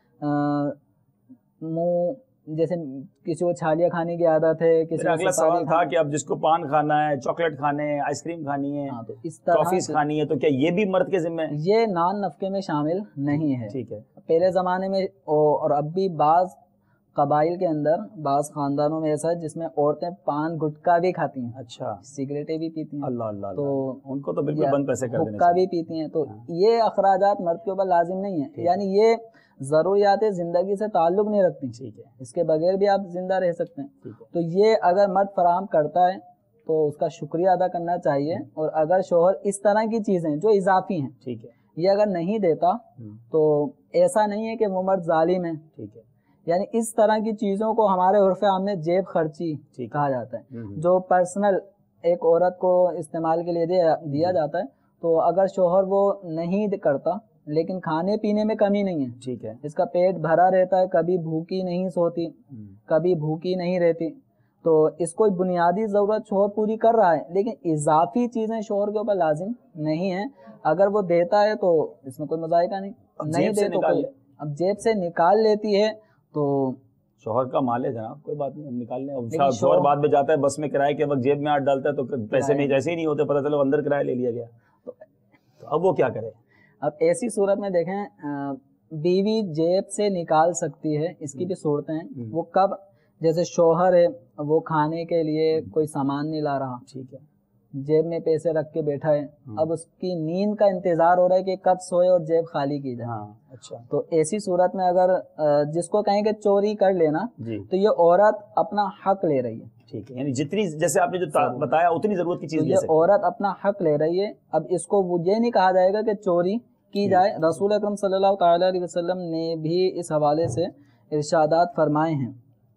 منہ جیسے کسی کو چھالیاں کھانے کی عادت ہے, کسی کو اگلا سوال تھا کہ اب جس کو پان کھانا ہے, چاکلیٹ کھانے ہیں, آئس کریم کھانی ہے, ہاں, تو اس طرح ٹافیز کھانی ہے, تو کیا یہ بھی مرد کے ذمہ ہے؟ یہ نان نفقے میں شامل نہیں ہے. ٹھیک ہے. پہلے زمانے میں اور اب بھی بعض قبائل کے اندر بعض خاندانوں میں ایسا ہے جس میں عورتیں پان گٹکا بھی کھاتی ہیں, اچھا, سگریٹیں بھی پیتی ہیں, اللہ اللہ, تو ان کو تو بالکل بند پیسے کر دینے گٹکا بھی پیتی ہیں. تو یہ اخراجات مرد کے اوپر لازم نہیں ہیں, یعنی یہ ضروریات زندگی سے تعلق نہیں رکھتی. ٹھیک ہے, اس کے بغیر بھی آپ زندہ رہ سکتے ہیں. تو یہ اگر مرد فراہم کرتا ہے تو اس کا شکریہ ادا کرنا چاہیے. اور اگر شوہر اس طرح کی چیزیں جو اضافی ہیں, ٹھیک ہے, یہ اگر نہیں دیتا تو ایسا نہیں ہے کہ وہ مرد ظالم ہے. ٹھیک ہے, یعنی اس طرح کی چیزوں کو ہمارے عرف عام میں جیب خرچی کہا جاتا ہے, جو پرسنل ایک عورت کو استعمال کے لیے دیا جاتا ہے. تو اگر شوہر وہ نہیں کرتا لیکن کھانے پینے میں کمی نہیں ہے, ٹھیک ہے, اس کا پیٹ بھرا رہتا ہے, کبھی بھوکی نہیں سوتی, کبھی بھوکی نہیں رہتی, تو اس کو بنیادی ضرورت شوہر پوری کر رہا ہے, لیکن اضافی چیزیں شوہر کے اوپر لازم نہیں ہیں. اگر وہ دیتا ہے تو اس میں کوئی مذائقہ نہیں, نہیں دے تو اب جیب سے نکال لیتی ہے تو شوہر کا مال ہے جناب, کوئی بات نہیں, ہم نکال لیں. شوہر بعد میں جاتا ہے بس میں کرائے کے وقت جیب میں ہاتھ ڈالتا ہے تو پیسے میں جیسے ہی نہیں ہوتے, پتہ چلو اندر کرایہ لے لیا گیا, تو اب وہ کیا کرے؟ اب ایسی صورت میں دیکھیں بیوی جیب سے نکال سکتی ہے, اس کی بھی صورتیں ہیں. وہ کب؟ جیسے شوہر ہے, وہ کھانے کے لیے کوئی سامان نہیں لا رہا, ٹھیک ہے, جیب میں پیسے رکھ کے بیٹھا ہے, اب اس کی نیند کا انتظار ہو رہا ہے کہ کب سوئے اور جیب خالی کی جائے. اچھا, تو ایسی صورت میں اگر جس کو کہیں کہ چوری کر لینا, تو یہ عورت اپنا حق لے رہی ہے. ٹھیک ہے, یعنی جتنی جیسے آپ نے جو بتایا اتنی ضرورت کی چیز, یہ عورت اپنا حق لے رہی ہے. اب اس کو وہ یہ نہیں کہا جائے گا کہ چوری کی جائے. رسول اکرم صلی اللہ تعالیٰ علیہ وسلم نے بھی اس حوالے سے ارشادات فرمائے ہیں.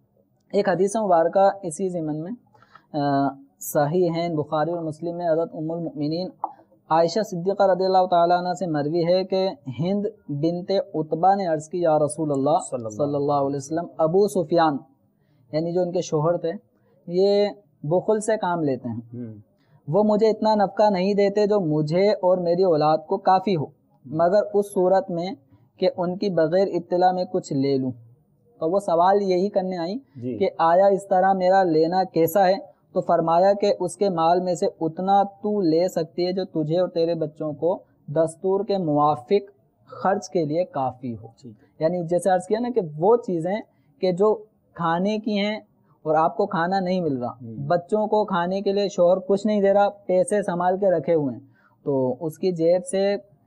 ایک حدیث مبارکہ اسی ضمن میں صحیح ہیں, بخاری اور مسلم میں, حضرت ام المؤمنین عائشہ صدیقہ رضی اللہ تعالیٰ عنہ سے مروی ہے کہ ہند بنت عتبہ نے عرض کی, یا رسول اللہ صلی اللہ علیہ وسلم, ابو سفیان یعنی جو ان کے شوہر تھے یہ بخل سے کام لیتے ہیں, وہ مجھے اتنا نفقہ نہیں دیتے جو مجھے اور میری اولاد کو کافی ہو, مگر اس صورت میں کہ ان کی بغیر اطلاع میں کچھ لے لوں. تو وہ سوال یہی کرنے آئی جی. کہ آیا اس طرح میرا لینا کیسا ہے؟ تو فرمایا کہ اس کے مال میں سے اتنا تو لے سکتی ہے جو تجھے اور تیرے بچوں کو دستور کے موافق خرچ کے لیے کافی ہو. یعنی جیسے عرض کیا نا کہ وہ چیزیں کہ جو کھانے کی ہیں اور آپ کو کھانا نہیں مل رہا, بچوں کو کھانے کے لیے شوہر کچھ نہیں دے رہا, پیسے سنبھال کے رکھے ہوئے ہیں, تو اس کی جیب سے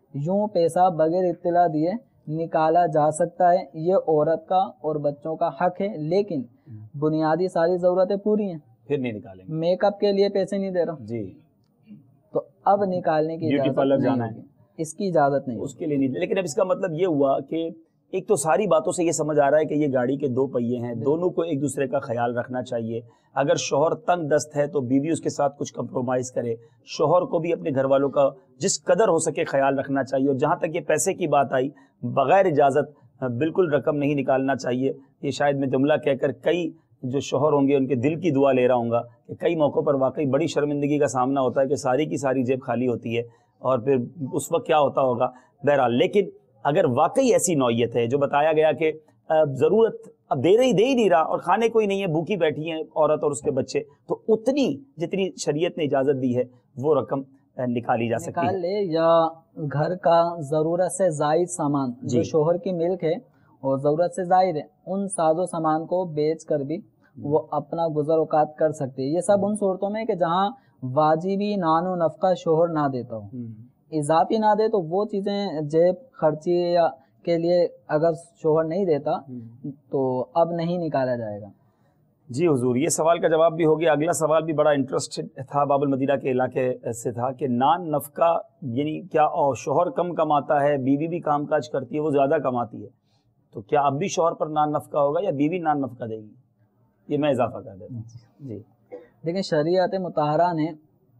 यूं पैसा बगैर इत्तला दिए निकाला जा सकता है, ये औरत का और बच्चों का हक है, लेकिन बुनियादी सारी ज़रूरतें पूरी हैं, फिर नहीं निकालेंगे, मेकअप के लिए पैसे नहीं दे रहा हूँ जी, तो अब निकालने की ब्यूटी इजाज़त पार्लर नहीं जाना है, होगी, इसकी इजाज़त नहीं होगी। उसके लिए नहीं। लेकिन अब इसका मतलब ये हुआ कि एक तो सारी बातों से ये समझ आ रहा है कि ये गाड़ी के दो पहिए हैं, दोनों को एक दूसरे का ख्याल रखना चाहिए। अगर शौहर तंग दस्त है तो बीवी उसके साथ कुछ कंप्रोमाइज़ करे, शौहर को भी अपने घर वालों का जिस कदर हो सके ख्याल रखना चाहिए। और जहाँ तक ये पैसे की बात आई, बग़ैर इजाज़त बिल्कुल रकम नहीं निकालना चाहिए। ये शायद मैं जुमला कहकर कई जो शौहर होंगे उनके दिल की दुआ ले रहा हूँगा कि कई मौक़ों पर वाकई बड़ी शर्मिंदगी का सामना होता है कि सारी की सारी जेब खाली होती है और फिर उस वक्त क्या होता होगा। बहरहाल, लेकिन अगर वाकई ऐसी नौयत है जो बताया गया कि ज़रूरत अब दे रही दे ही नहीं रहा और खाने कोई नहीं है, भूखी बैठी हैं औरत और उसके बच्चे, तो उतनी जितनी शरीयत ने इजाज़त दी है वो रकम निकाली जा सकती है। निकाल ले, या घर का ज़रूरत से ज़ायद सामान जो शोहर की मिल्क है और ज़रूरत से ज़ायद है, उन साजो सामान को बेच कर भी वो अपना गुज़र औकात कर सकती है। ये सब उन सूरतों में कि जहाँ वाजिबी नानो नफ़का शोहर ना देता हो, इजाफी ना दे, तो वो चीज़ें जेब खर्ची या के लिए अगर शोहर नहीं देता तो अब नहीं निकाला जाएगा। जी हुजूर, ये सवाल का जवाब भी हो गया। अगला सवाल भी बड़ा इंटरेस्टेड था, बाबुल मदीना के इलाके से था कि नान नफ़का यानी क्या और शोहर कम कमाता है, बीवी भी काम काज करती है, वो ज़्यादा कमाती है, तो क्या अब भी शोहर पर नान नफ़का होगा या बीवी नान नफ़का देगी? ये मैं इजाफा कर देता हूँ जी। देखिए, शरीयत मुताहरा ने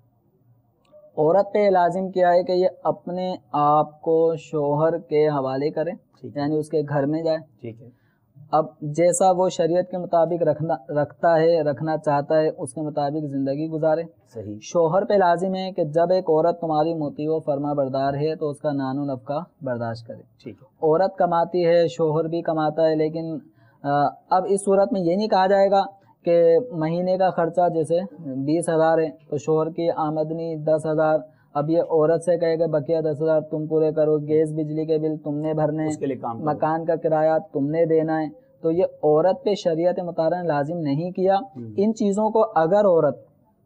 औरत पे लाजिम किया है कि ये अपने आप को शोहर के हवाले करे, यानी उसके घर में जाए। ठीक है। अब जैसा वो शरीयत के मुताबिक रखना रखता है रखना चाहता है उसके मुताबिक ज़िंदगी गुजारे। सही। शोहर पे लाजिम है कि जब एक औरत तुम्हारी मुती व फरमा बरदार है तो उसका नानो नफ़का बर्दाश्त करे। ठीक है। औरत कमाती है, शोहर भी कमाता है, लेकिन आ, अब इस सूरत में ये नहीं कहा जाएगा कि महीने का खर्चा जैसे बीस हज़ार है तो शोहर की आमदनी दस हज़ार, अब ये औरत से कहेगा बकिया दस हज़ार तुम पूरे करो, गैस बिजली के बिल तुमने भरने, उसके लिए काम मकान का किराया तुमने देना है, तो ये औरत पे शरीयत मुताहरा ने लाजिम नहीं किया। इन चीज़ों को अगर औरत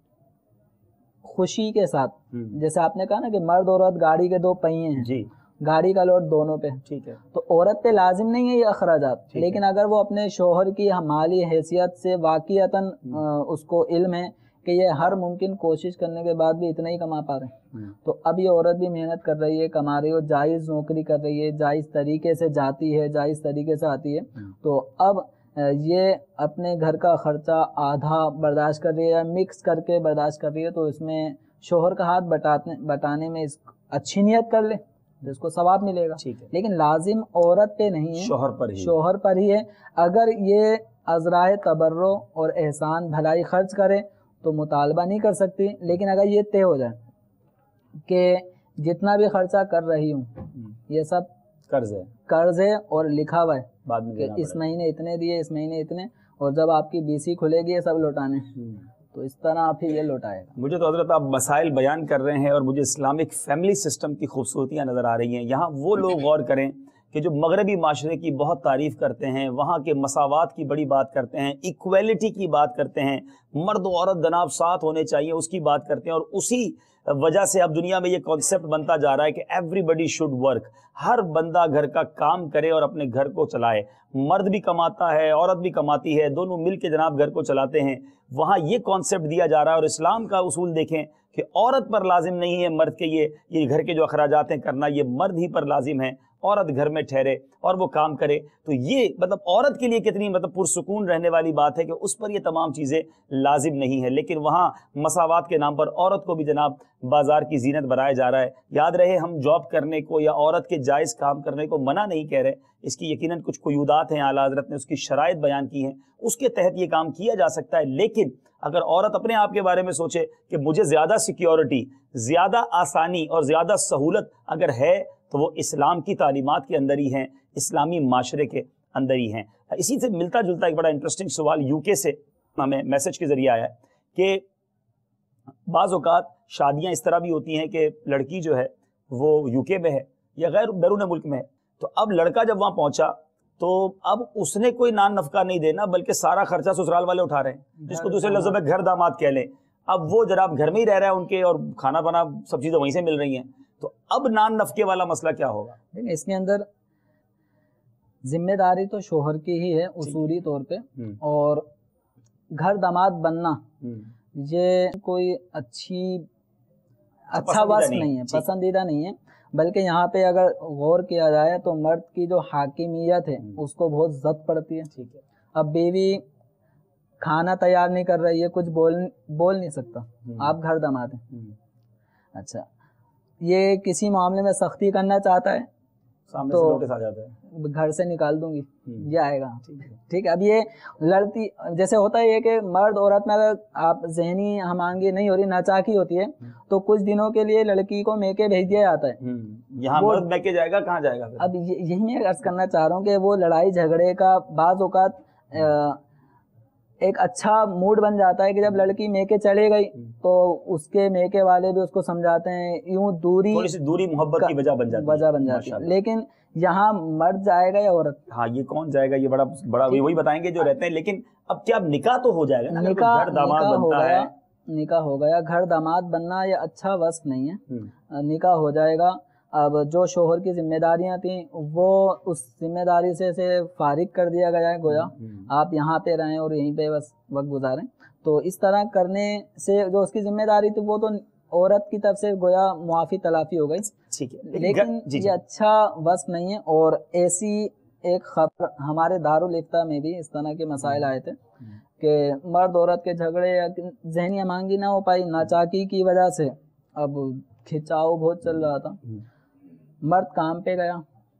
खुशी के साथ, जैसे आपने कहा ना कि मर्द औरत गाड़ी के दो पहिए हैं जी, गाड़ी का लोड दोनों पे, ठीक है, तो औरत पे लाजिम नहीं है ये अखराजात, लेकिन अगर वो अपने शोहर की माली हैसियत से वाक़ियतन उसको इल्म है कि ये हर मुमकिन कोशिश करने के बाद भी इतना ही कमा पा रहे हैं, तो अब ये औरत भी मेहनत कर रही है, कमा रही है, जायज़ नौकरी कर रही है, जायज़ तरीके से जाती है, जायज़ तरीके से आती है, तो अब ये अपने घर का खर्चा आधा बर्दाश्त कर रही है, मिक्स करके बर्दाश्त कर रही है, तो इसमें शोहर का हाथ बटाने बटाने में इस अच्छी नियत कर ले तो इसको सवाब मिलेगा। लेकिन लाजिम औरत पे नहीं है, शोहर पर ही शोहर पर ही है। अगर ये अज़राए तबर्रो और एहसान भलाई खर्च करे तो मुतालबा नहीं कर सकती, लेकिन अगर ये तय हो जाए कि जितना भी खर्चा कर रही हूँ ये सब कर्ज है कर्ज है और लिखा हुआ है बाद में कि इस महीने इतने दिए, इस महीने इतने, और जब आपकी बीसी खुलेगी ये सब लौटाने, तो इस तरह आप ही ये लौटाएगा। मुझे तो हज़रत आप मसाइल बयान कर रहे हैं और मुझे इस्लामिक फैमिली सिस्टम की खूबसूरतियाँ नज़र आ रही हैं। यहाँ वो लोग गौर करें कि जो मगरबी माशरे की बहुत तारीफ़ करते हैं, वहाँ के मसावात की बड़ी बात करते हैं, इक्वलिटी की बात करते हैं, मर्द और औरत जनाब साथ होने चाहिए उसकी बात करते हैं, और उसी वजह से अब दुनिया में ये कॉन्सेप्ट बनता जा रहा है कि एवरीबडी शुड वर्क, हर बंदा घर का काम करे और अपने घर को चलाए। मर्द भी कमाता है, औरत भी कमाती है, दोनों मिल के जनाब घर को चलाते हैं। वहाँ ये कॉन्सेप्ट दिया जा रहा है, और इस्लाम का उसूल देखें कि औरत पर लाजिम नहीं है मर्द के ये ये घर के जो अखराजात हैं करना, ये मर्द ही पर लाजिम है, औरत घर में ठहरे और वो काम करे। तो ये मतलब औरत के लिए कितनी मतलब पुरसुकून रहने वाली बात है कि उस पर ये तमाम चीज़ें लाजिम नहीं है, लेकिन वहाँ मसावात के नाम पर औरत को भी जनाब बाज़ार की जीनत बनाया जा रहा है। याद रहे, हम जॉब करने को या औरत के जायज़ काम करने को मना नहीं कह रहे, इसकी यकीनन कुछ क़ुयूदात हैं, आला हज़रत ने उसकी शराइत बयान की हैं, उसके तहत ये काम किया जा सकता है। लेकिन अगर औरत अपने आप के बारे में सोचे कि मुझे ज़्यादा सिक्योरिटी, ज़्यादा आसानी और ज़्यादा सहूलत अगर है तो वो इस्लाम की तालीमात के अंदर ही हैं, इस्लामी माशरे के अंदर ही हैं। इसी से मिलता जुलता एक बड़ा इंटरेस्टिंग सवाल यूके से हमें मैसेज के ज़रिए आया है कि बाज़ औक़ात शादियाँ इस तरह भी होती हैं कि लड़की जो है वो यूके में है या गैर बैरून मुल्क में है, तो अब लड़का जब वहाँ पहुँचा तो अब उसने कोई नान नफ़का नहीं देना, बल्कि सारा खर्चा ससुराल वाले उठा रहे हैं, जिसको दूसरे लफ्ज़ों में घर दामाद कह लें। अब वो जनाब घर में ही रह रहा है उनके, और खाना बना सब चीज़ें वहीं से मिल रही हैं, تو اب نان نفقے والا مسئلہ کیا ہوگا؟ دیکھیں اس کے اندر ذمہ داری تو شوہر کی ہی ہے اصولی طور پہ، اور گھر داماد بننا یہ کوئی اچھی اچھا وصف نہیں ہے، پسندیدہ نہیں ہے، بلکہ یہاں پہ اگر غور کیا جائے تو مرد کی جو حاکمیت ہے اس کو بہت زد پڑتی ہے۔ اب بیوی کھانا تیار نہیں کر رہی ہے، کچھ بول بول نہیں سکتا، آپ گھر داماد ہیں، اچھا یہ کسی معاملے میں سختی کرنا چاہتا ہے تو گھر سے نکال دوں گی، یہ آئے گا، ٹھیک ہے۔ اب یہ لڑتی جیسے ہوتا ہے کہ مرد عورت میں اگر آپ ذہنی ہم آہنگی نہیں ہو رہی، ناچاکی ہوتی ہے تو کچھ دنوں کے لیے لڑکی کو میکے بھیج دیا جاتا ہے، یہاں مرد میکے جائے گا، کہاں جائے گا؟ اب یہی میں عرض کرنا چاہ رہا ہوں کہ وہ لڑائی جھگڑے کا بعض اوقات ایک اچھا موڈ بن جاتا ہے کہ جب لڑکی میکے چلے گئی تو اس کے میکے والے بھی اس کو سمجھاتے ہیں، یوں دوری دوری محبت کی وجہ بن جاتی ہے، وجہ بن جاتی ہے۔ لیکن یہاں مرد جائے گا یا عورت؟ ہاں یہ کون جائے گا، یہ بڑا بڑا وہی بتائیں گے جو رہتے ہیں۔ لیکن اب کیا نکاح تو ہو جائے گا، نکاح نکاح ہو گیا، نکاح ہو گیا، گھر داماد بننا یہ اچھا وصف نہیں ہے، نکاح ہو جائے گا۔ اب جو شوہر کی ذمہ داریاں تھیں وہ اس ذمہ داری سے سے فارغ کر دیا گیا ہے، گویا آپ یہاں پہ رہیں اور یہیں پہ بس وقت گزاریں، تو اس طرح کرنے سے جو اس کی ذمہ داری تھی وہ تو عورت کی طرف سے گویا معافی تلافی ہو گئی، ٹھیک ہے، لیکن یہ اچھا وصف نہیں ہے۔ اور ایسی ایک خبر ہمارے دارالفتہ میں بھی اس طرح کے مسائل آئے تھے کہ مرد عورت کے جھگڑے یا ذہنی ہم آہنگی نہ ہو پائی، ناچاکی کی وجہ سے، اب کھچاؤ بہت چل رہا تھا، مرد کام پہ گیا،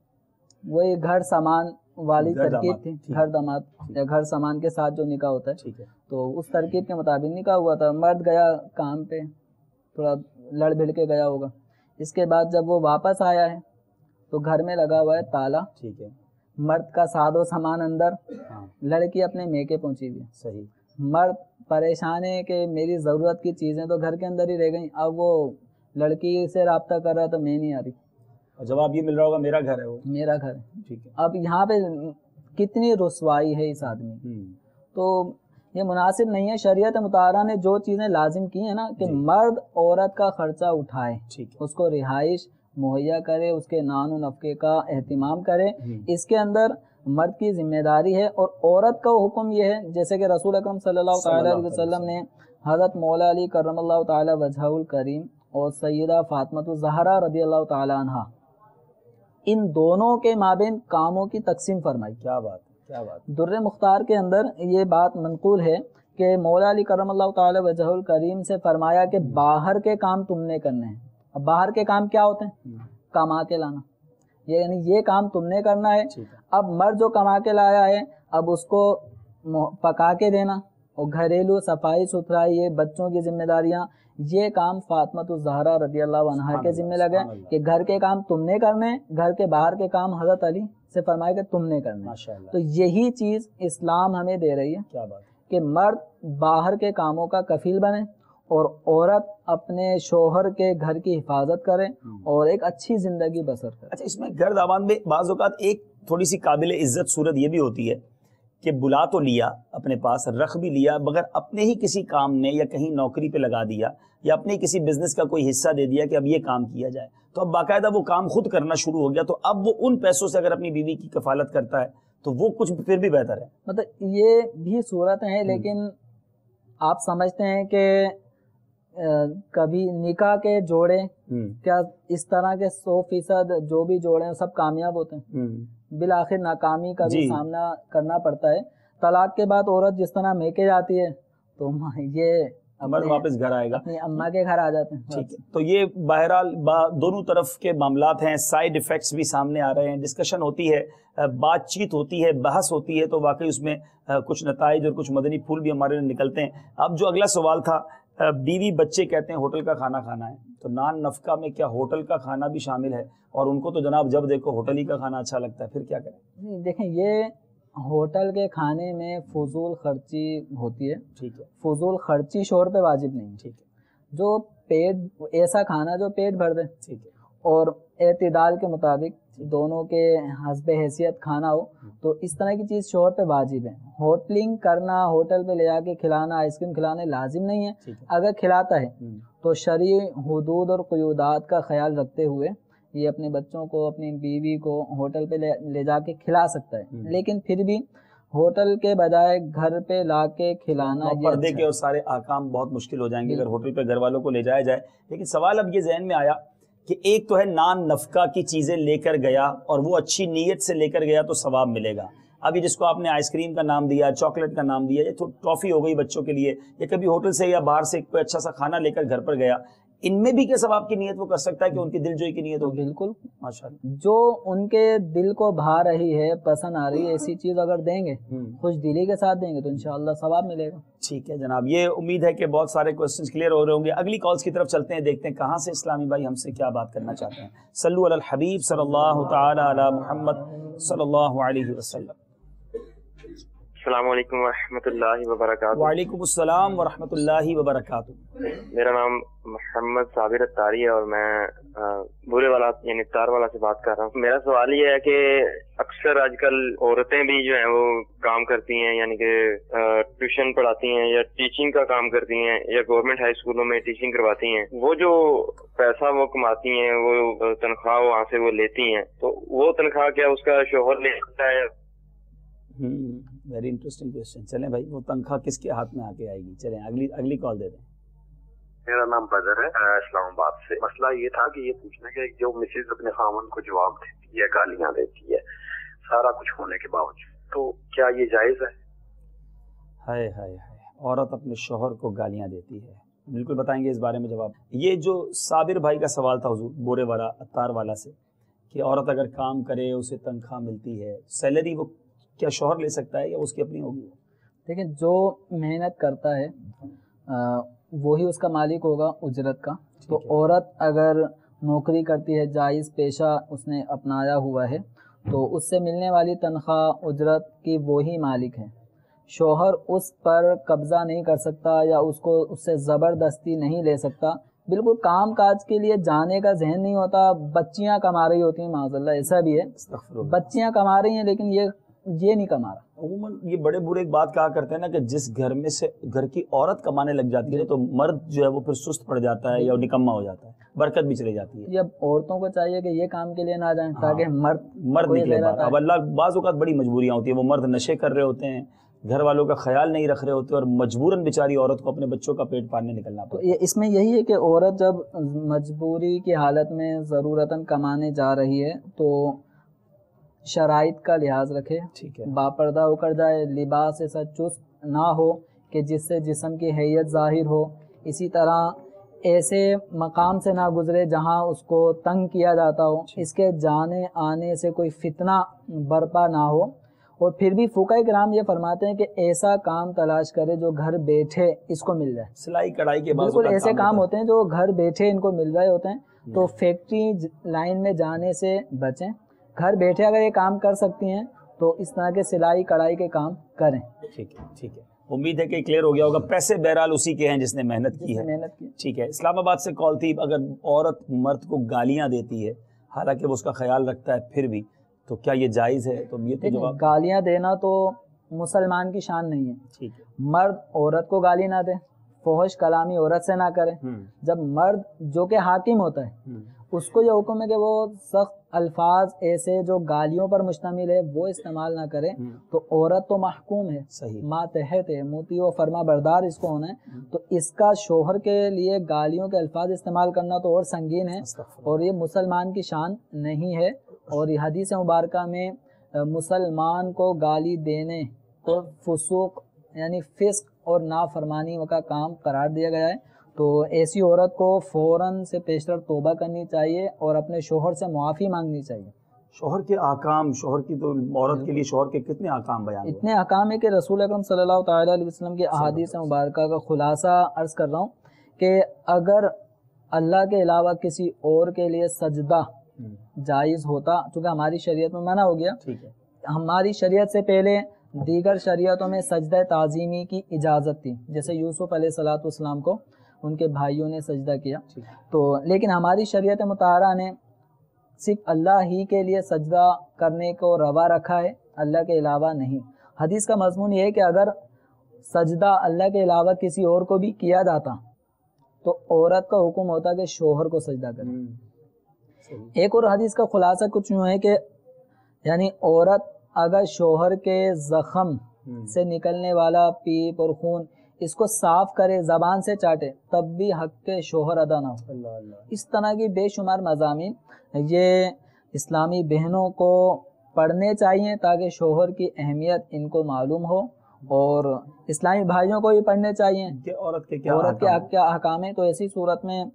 وہی گھر سامان والی ترکیب تھی، گھر داماد یا گھر سامان کے ساتھ جو نکاح ہوتا ہے تو اس ترکیب کے مطابق نکاح ہوا تھا، مرد گیا کام پہ، تھوڑا لڑ بھڑ کے گیا ہوگا، اس کے بعد جب وہ واپس آیا ہے تو گھر میں لگا ہوا ہے تالا، ٹھیک ہے، مرد کا ساز و سامان اندر، لڑکی اپنے میکے پہنچی ہوئی، صحیح، مرد پریشان ہے کہ میری ضرورت کی چیزیں تو گھر کے اندر ہی رہ گئیں، اب وہ لڑکی سے رابطہ کر رہا تو میں نہیں آ رہی، جواب یہ مل رہا ہوگا میرا گھر ہے، وہ میرا گھر ہے، ٹھیک ہے۔ اب یہاں پہ کتنی رسوائی ہے اس آدمی، تو یہ مناسب نہیں ہے۔ شریعت مطہرہ نے جو چیزیں لازم کی ہیں نا کہ مرد عورت کا خرچہ اٹھائے، اس کو رہائش مہیا کرے، اس کے نان و نفقے کا اہتمام کرے، اس کے اندر مرد کی ذمہ داری ہے، اور عورت کا حکم یہ ہے جیسے کہ رسول اکرم صلی اللہ تعالی علیہ وسلم نے حضرت مولا علی کرم اللہ تعالی وجہہ الکریم اور سیدہ فاطمہ الزہرا رضی اللہ تعالی عنہا، ان دونوں کے مابین کاموں کی تقسیم فرمائی۔ کیا بات کیا بات در مختار کے اندر یہ بات منقول ہے کہ مولا علی کرم اللہ تعالی وجہہ الکریم سے فرمایا کہ باہر کے کام تم نے کرنے ہیں۔ اب باہر کے کام کیا ہوتے ہیں؟ کما کے لانا، یعنی یہ کام تم نے کرنا ہے۔ اب مرد جو کما کے لایا ہے اب اس کو پکا کے دینا، اور گھریلو صفائی ستھرائی، یہ بچوں کی ذمہ داریاں، یہ کام فاطمہ الزہرا رضی اللہ عنہا کے ذمہ لگے کہ گھر کے کام تم نے کرنے، گھر کے باہر کے کام حضرت علی سے فرمایا کہ تم نے کرنے۔ تو یہی چیز اسلام ہمیں دے رہی ہے کہ مرد باہر کے کاموں کا کفیل بنے اور عورت اپنے شوہر کے گھر کی حفاظت کرے اور ایک اچھی زندگی بسر کرے۔ اچھا، اس میں گھر داماد میں بعض اوقات ایک تھوڑی سی قابل عزت صورت یہ بھی ہوتی ہے کہ بلا تو لیا، اپنے پاس رکھ بھی لیا، مگر اپنے ہی کسی کام نے یا کہیں نوکری پہ لگا دیا یا اپنے کسی بزنس کا کوئی حصہ دے دیا کہ اب یہ کام کیا جائے، تو اب باقاعدہ وہ کام خود کرنا شروع ہو گیا، تو اب وہ ان پیسوں سے اگر اپنی بیوی کی کفالت کرتا ہے تو وہ کچھ پھر بھی بہتر ہے۔ مطلب یہ بھی صورت ہے، لیکن آپ سمجھتے ہیں کہ کبھی نکاح کے جوڑے کیا اس طرح کے سو فیصد جو بھی جوڑے ہیں سب کامیاب ہوتے ہیں؟ بالآخر ناکامی کا بھی سامنا کرنا پڑتا ہے۔ طلاق کے بعد عورت جس طرح میکے جاتی ہے تو یہ مرد واپس گھر آئے گا، اپنی اماں کے گھر آ جاتے ہیں۔ ٹھیک ہے، تو یہ بہرحال دونوں طرف کے معاملات ہیں، سائیڈ ایفیکٹس بھی سامنے آ رہے ہیں، ڈسکشن ہوتی ہے، بات چیت ہوتی ہے، بحث ہوتی ہے، تو واقعی اس میں کچھ نتائج اور کچھ مدنی پھول بھی ہمارے نکلتے ہیں۔ اب جو اگلا سوال تھا، بیوی بچے کہتے ہیں ہوٹل کا کھانا کھانا ہے، تو نان نفقہ میں کیا ہوٹل کا کھانا بھی شامل ہے؟ اور ان کو تو جناب جب دیکھو ہوٹل ہی کا کھانا اچھا لگتا ہے، پھر کیا کریں؟ دیکھیں، یہ ہوٹل کے کھانے میں فضول خرچی ہوتی ہے، ٹھیک ہے، فضول خرچی شوہر پہ واجب نہیں، ٹھیک ہے، جو پیٹ ایسا کھانا جو پیٹ بھر دے، ٹھیک ہے، اور اعتدال کے مطابق دونوں کے حسب حیثیت کھانا ہو، تو اس طرح کی چیز شوہر پہ واجب ہے۔ ہوٹلنگ کرنا، ہوٹل پہ لے جا کے کھلانا، آئس کریم کھلانا لازم نہیں ہے۔ اگر کھلاتا ہے تو شرعی حدود اور قیودات کا خیال رکھتے ہوئے یہ اپنے بچوں کو اپنی بیوی کو ہوٹل پہ لے جا کے کھلا سکتا ہے، لیکن پھر بھی ہوٹل کے بجائے گھر پہ لا کے کھلانا پردے کے اور سارے احکام بہت مشکل ہو جائیں گے اگر ہوٹل پہ گھر والوں کو لے جایا جائے. لیکن سوال اب یہ ذہن میں آیا کہ ایک تو ہے نان نفقہ کی چیزیں لے کر گیا اور وہ اچھی نیت سے لے کر گیا تو ثواب ملے گا. ابھی جس کو آپ نے آئس کریم کا نام دیا، چاکلیٹ کا نام دیا، یہ ٹافی ہو گئی بچوں کے لیے، یا کبھی ہوٹل سے یا باہر سے کوئی اچھا سا کھانا لے کر گھر پر گیا، ان میں بھی کیا ثواب کی نیت وہ کر سکتا ہے کہ ان کی دل جوئی کی نیت ہوگی؟ بالکل ماشاءاللہ. جو ان کے دل کو بھا رہی ہے، پسند آ رہی ہے، ایسی چیز اگر دیں گے، خوش دلی کے ساتھ دیں گے تو انشاءاللہ ثواب ملے گا. ٹھیک ہے جناب، یہ امید ہے کہ بہت سارے کوسچنز کلیئر ہو رہے ہوں گے. اگلی کالز کی طرف چلتے ہیں، دیکھتے ہیں کہاں سے اسلامی بھائی ہم سے کیا بات کرنا چاہتے ہیں. صلو علی الحبیب صلی اللہ تعالی علی محمد صلی اللہ علیہ وسلم. السلام علیکم ورحمۃ اللہ وبرکاتہ. وعلیکم السلام ورحمۃ اللہ وبرکاتہ. میرا نام محمد صابر اتاری ہے اور میں بورے والا یعنی اتار والا سے بات کر رہا ہوں. میرا سوال یہ ہے کہ اکثر آج کل عورتیں بھی جو ہیں وہ کام کرتی ہیں، یعنی کہ ٹیوشن پڑھاتی ہیں یا ٹیچنگ کا کام کرتی ہیں یا گورنمنٹ ہائی اسکولوں میں ٹیچنگ کرواتی ہیں. وہ جو پیسہ وہ کماتی ہیں، وہ تنخواہ وہاں سے وہ لیتی ہیں، تو وہ تنخواہ کیا اس کا شوہر لے سکتا ہے؟ Very interesting question. چلیں بھائی، وہ تنخواہ کس کے ہاتھ میں آ کے آئے گی؟ چلیں اگلی اگلی کال دے دیں. میرا نام بدر ہے، اسلام آباد سے. مسئلہ یہ تھا کہ یہ پوچھنا کہ جو مسز اپنے خاوند کو جواب دیتی ہے، گالیاں دیتی ہے سارا کچھ ہونے کے باوجود، تو کیا یہ جائز ہے؟ ہائے ہائے ہائے، عورت اپنے شوہر کو گالیاں دیتی ہے. بالکل بتائیں گے اس بارے میں جواب. یہ جو صابر بھائی کا سوال تھا حضور بورے والا اتار والا سے، کہ عورت اگر کام کرے اسے تنخواہ ملتی ہے، سیلری وہ کیا شوہر لے سکتا ہے یا اس کی اپنی ہوگی؟ دیکھیں، جو محنت کرتا ہے وہی اس کا مالک ہوگا اجرت کا. تو عورت اگر نوکری کرتی ہے، جائز پیشہ اس نے اپنایا ہوا ہے، تو اس سے ملنے والی تنخواہ اجرت کی وہی مالک ہے. شوہر اس پر قبضہ نہیں کر سکتا یا اس کو اس سے زبردستی نہیں لے سکتا. بالکل کام کاج کے لیے جانے کا ذہن نہیں ہوتا، بچیاں کما رہی ہوتی ہیں، معاذ اللہ ایسا بھی ہے، بچیاں کما رہی ہیں لیکن یہ یہ نہیں کما رہا. عموماً یہ بڑے برے ایک بات کہا کرتے ہیں نا کہ جس گھر میں سے گھر کی عورت کمانے لگ جاتی ہے تو مرد جو ہے وہ پھر سست پڑ جاتا ہے یا نکما ہو جاتا ہے، برکت بھی چلی جاتی ہے. یہ اب عورتوں کو چاہیے کہ یہ کام کے لیے نہ جائیں تاکہ مرد مرد نکلے باہر. اب اللہ بعض اوقات بڑی مجبوریاں ہوتی ہیں، وہ مرد نشے کر رہے ہوتے ہیں، گھر والوں کا خیال نہیں رکھ رہے ہوتے اور مجبوراً بیچاری عورت کو اپنے بچوں کا پیٹ پالنے نکلنا پڑتا ہے. اس میں یہی ہے کہ عورت جب مجبوری کی حالت میں ضرورتاً کمانے جا رہی ہے تو شرائط کا لحاظ رکھے، باپردہ ہو کر جائے، لباس ایسا چست نہ ہو کہ جس سے جسم کی حیت ظاہر ہو. اسی طرح ایسے مقام سے نہ گزرے جہاں اس کو تنگ کیا جاتا ہو، اس کے جانے آنے سے کوئی فتنہ برپا نہ ہو. اور پھر بھی فقہاء کرام یہ فرماتے ہیں کہ ایسا کام تلاش کرے جو گھر بیٹھے اس کو مل جائے. سلائی کڑھائی کے بالکل ایسے کام ہوتے ہیں جو گھر بیٹھے ان کو مل رہے ہوتے ہیں، تو فیکٹری لائن میں جانے سے بچیں. گھر بیٹھے اگر یہ کام کر سکتی ہیں تو اس طرح کے سلائی کڑھائی کے کام کریں. ٹھیک ہے ٹھیک ہے، امید ہے کہ کلیئر ہو گیا ہوگا. پیسے بہرحال اسی کے ہیں جس نے محنت کی ہے. محنت کی. ٹھیک ہے. اسلام آباد سے کال تھی. اگر عورت مرد کو گالیاں دیتی ہے حالانکہ وہ اس کا خیال رکھتا ہے پھر بھی، تو کیا یہ جائز ہے؟ تو یہ تو جواب، گالیاں دینا تو مسلمان کی شان نہیں ہے. ٹھیک ہے. مرد عورت کو گالی نہ دے، فحش کلامی عورت سے نہ کرے. جب مرد جو کہ حاکم ہوتا ہے اس کو یہ حکم ہے کہ وہ سخت الفاظ ایسے جو گالیوں پر مشتمل ہے وہ استعمال نہ کرے، تو عورت تو محکوم ہے، ماتحت ہے، مطیع و فرما بردار اس کو ہونا ہے. تو اس کا شوہر کے لیے گالیوں کے الفاظ استعمال کرنا تو اور سنگین ہے، اور یہ مسلمان کی شان نہیں ہے. اور یہ حدیث مبارکہ میں مسلمان کو گالی دینے کو فسوق یعنی فسق اور نافرمانی کا کام قرار دیا گیا ہے. تو ایسی عورت کو فوراً سے پیشتر توبہ کرنی چاہیے اور اپنے شوہر سے معافی مانگنی چاہیے. شوہر کے احکام، شوہر کی تو عورت کے لیے شوہر کے کتنے احکام بیان ہوئے؟ اتنے احکام ہے کہ رسول اکرم صلی اللہ تعالی علیہ وسلم کی احادیث مبارکہ کا خلاصہ عرض کر رہا ہوں کہ اگر اللہ کے علاوہ کسی اور کے لیے سجدہ جائز ہوتا، چونکہ ہماری شریعت میں منع ہو گیا، ہماری شریعت سے پہلے دیگر شریعتوں میں سجدہ تعظیمی کی اجازت تھی، جیسے یوسف علیہ الصلوۃ والسلام کو ان کے بھائیوں نے سجدہ کیا. تو لیکن ہماری شریعت مطہرہ نے صرف اللہ ہی کے لیے سجدہ کرنے کو روا رکھا ہے، اللہ کے علاوہ نہیں. حدیث کا مضمون یہ ہے کہ اگر سجدہ اللہ کے علاوہ کسی اور کو بھی کیا جاتا تو عورت کا حکم ہوتا ہے کہ شوہر کو سجدہ کرے۔ ایک اور حدیث کا خلاصہ کچھ یوں ہے کہ یعنی عورت اگر شوہر کے زخم سے نکلنے والا پیپ اور خون اس کو صاف کرے، زبان سے چاٹے، تب بھی حق کے شوہر ادا نہ ہو۔ اس طرح کی بے شمار مضامین یہ اسلامی بہنوں کو پڑھنے چاہیے تاکہ شوہر کی اہمیت ان کو معلوم ہو، اور اسلامی بھائیوں کو بھی پڑھنے چاہیے کہ عورت کے کیا عورت کے حق کیا احکام ہیں۔ تو ایسی صورت میں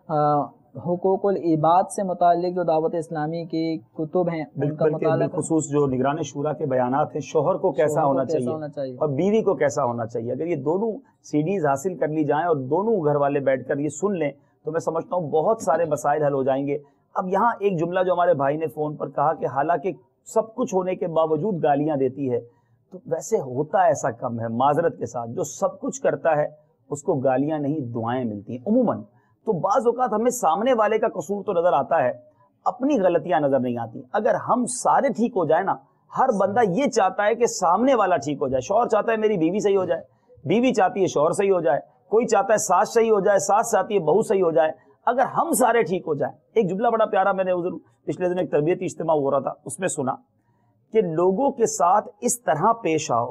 حقوق العباد سے متعلق جو دعوت اسلامی کی کتب ہیں ان کا مطالعہ، بالخصوص جو نگران شورا کے بیانات ہیں، شوہر کو کیسا ہونا چاہیے اور بیوی کو کیسا ہونا چاہیے، اگر یہ دونوں سی ڈیز حاصل کر لی جائیں اور دونوں گھر والے بیٹھ کر یہ سن لیں تو میں سمجھتا ہوں بہت سارے مسائل حل ہو جائیں گے۔ اب یہاں ایک جملہ جو ہمارے بھائی نے فون پر کہا کہ حالانکہ سب کچھ ہونے کے باوجود گالیاں دیتی ہے، تو ویسے ہوتا ایسا کم ہے، معذرت کے ساتھ، جو سب کچھ کرتا ہے اس کو گالیاں نہیں دعائیں ملتی ہیں عموماً۔ تو بعض اوقات ہمیں سامنے والے کا قصور تو نظر آتا ہے، اپنی غلطیاں نظر نہیں آتی۔ اگر ہم سارے ٹھیک ہو جائے نا، ہر بندہ یہ چاہتا ہے کہ سامنے والا ٹھیک ہو جائے، شوہر چاہتا ہے میری بیوی صحیح ہو جائے، بیوی چاہتی ہے شوہر صحیح ہو جائے، کوئی چاہتا ہے ساس صحیح ہو جائے، ساس چاہتی ہے بہو صحیح ہو جائے۔ اگر ہم سارے ٹھیک ہو جائیں، ایک جملہ بڑا پیارا میں نے حضور پچھلے دن ایک تربیتی اجتماع ہو رہا تھا، اس میں سنا کہ لوگوں کے ساتھ اس طرح پیش آؤ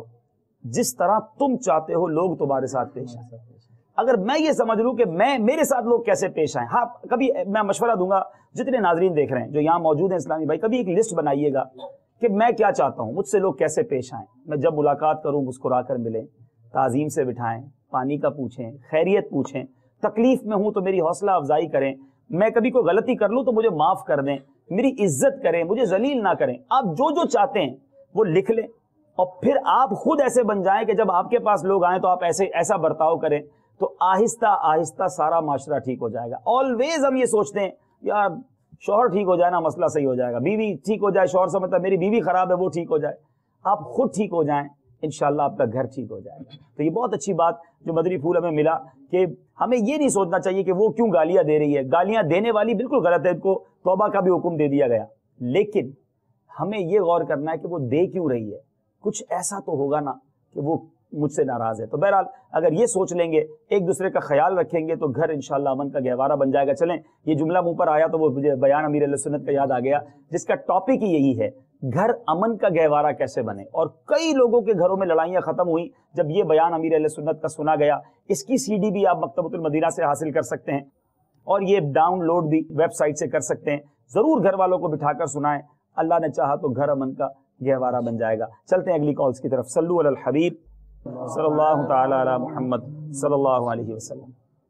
جس طرح تم چاہتے ہو لوگ تمہارے ساتھ پیش آئیں۔ اگر میں یہ سمجھ لوں کہ میں میرے ساتھ لوگ کیسے پیش آئیں، ہاں کبھی میں مشورہ دوں گا جتنے ناظرین دیکھ رہے ہیں جو یہاں موجود ہیں اسلامی بھائی، کبھی ایک لسٹ بنائیے گا کہ میں کیا چاہتا ہوں، مجھ سے لوگ کیسے پیش آئیں۔ میں جب ملاقات کروں مسکرا کر ملیں، تعظیم سے بٹھائیں، پانی کا پوچھیں، خیریت پوچھیں، تکلیف میں ہوں تو میری حوصلہ افزائی کریں، میں کبھی کوئی غلطی کر لوں تو مجھے معاف کر دیں، میری عزت کریں، مجھے ذلیل نہ کریں۔ آپ جو جو چاہتے ہیں وہ لکھ لیں اور پھر آپ خود ایسے بن جائیں کہ جب آپ کے پاس لوگ آئیں تو آپ ایسے ایسا برتاؤ کریں، تو آہستہ آہستہ سارا معاشرہ ٹھیک ہو جائے گا۔ آلویز ہم یہ سوچتے ہیں یار شوہر ٹھیک ہو جائے نا مسئلہ صحیح ہو جائے گا، بیوی ٹھیک ہو جائے، شوہر سمجھتا ہے میری بیوی خراب ہے وہ ٹھیک ہو جائے۔ آپ خود ٹھیک ہو جائیں، انشاءاللہ آپ کا گھر ٹھیک ہو جائے گا۔ تو یہ بہت اچھی بات جو مدنی پھول ہمیں ملا کہ ہمیں یہ نہیں سوچنا چاہیے کہ وہ کیوں گالیاں دے رہی ہے، گالیاں دینے والی بالکل غلط ہے، ان کو توبہ کا بھی حکم دے دیا گیا، لیکن ہمیں یہ غور کرنا ہے کہ وہ دے کیوں رہی ہے، کچھ ایسا تو ہوگا نا کہ وہ مجھ سے ناراض ہے۔ تو بہرحال اگر یہ سوچ لیں گے، ایک دوسرے کا خیال رکھیں گے تو گھر انشاءاللہ امن کا گہوارہ بن جائے گا۔ چلیں یہ جملہ منہ پر آیا تو وہ مجھے بیان امیر اہل سنت کا یاد آ گیا، جس کا ٹاپک ہی یہی ہے، گھر امن کا گہوارہ کیسے بنے۔ اور کئی لوگوں کے گھروں میں لڑائیاں ختم ہوئی جب یہ بیان امیر اہل سنت کا سنا گیا۔ اس کی سی ڈی بھی آپ مکتبۃ المدینہ سے حاصل کر سکتے ہیں اور یہ ڈاؤن لوڈ بھی ویب سائٹ سے کر سکتے ہیں۔ ضرور گھر والوں کو بٹھا کر سنائیں، اللہ نے چاہا تو گھر امن کا گہوارہ بن جائے گا۔ چلتے ہیں اگلی کالز کی طرف۔ صلو علی الحبیب صلی اللہ تعالی علی محمد صلی اللہ علیہ وسلم۔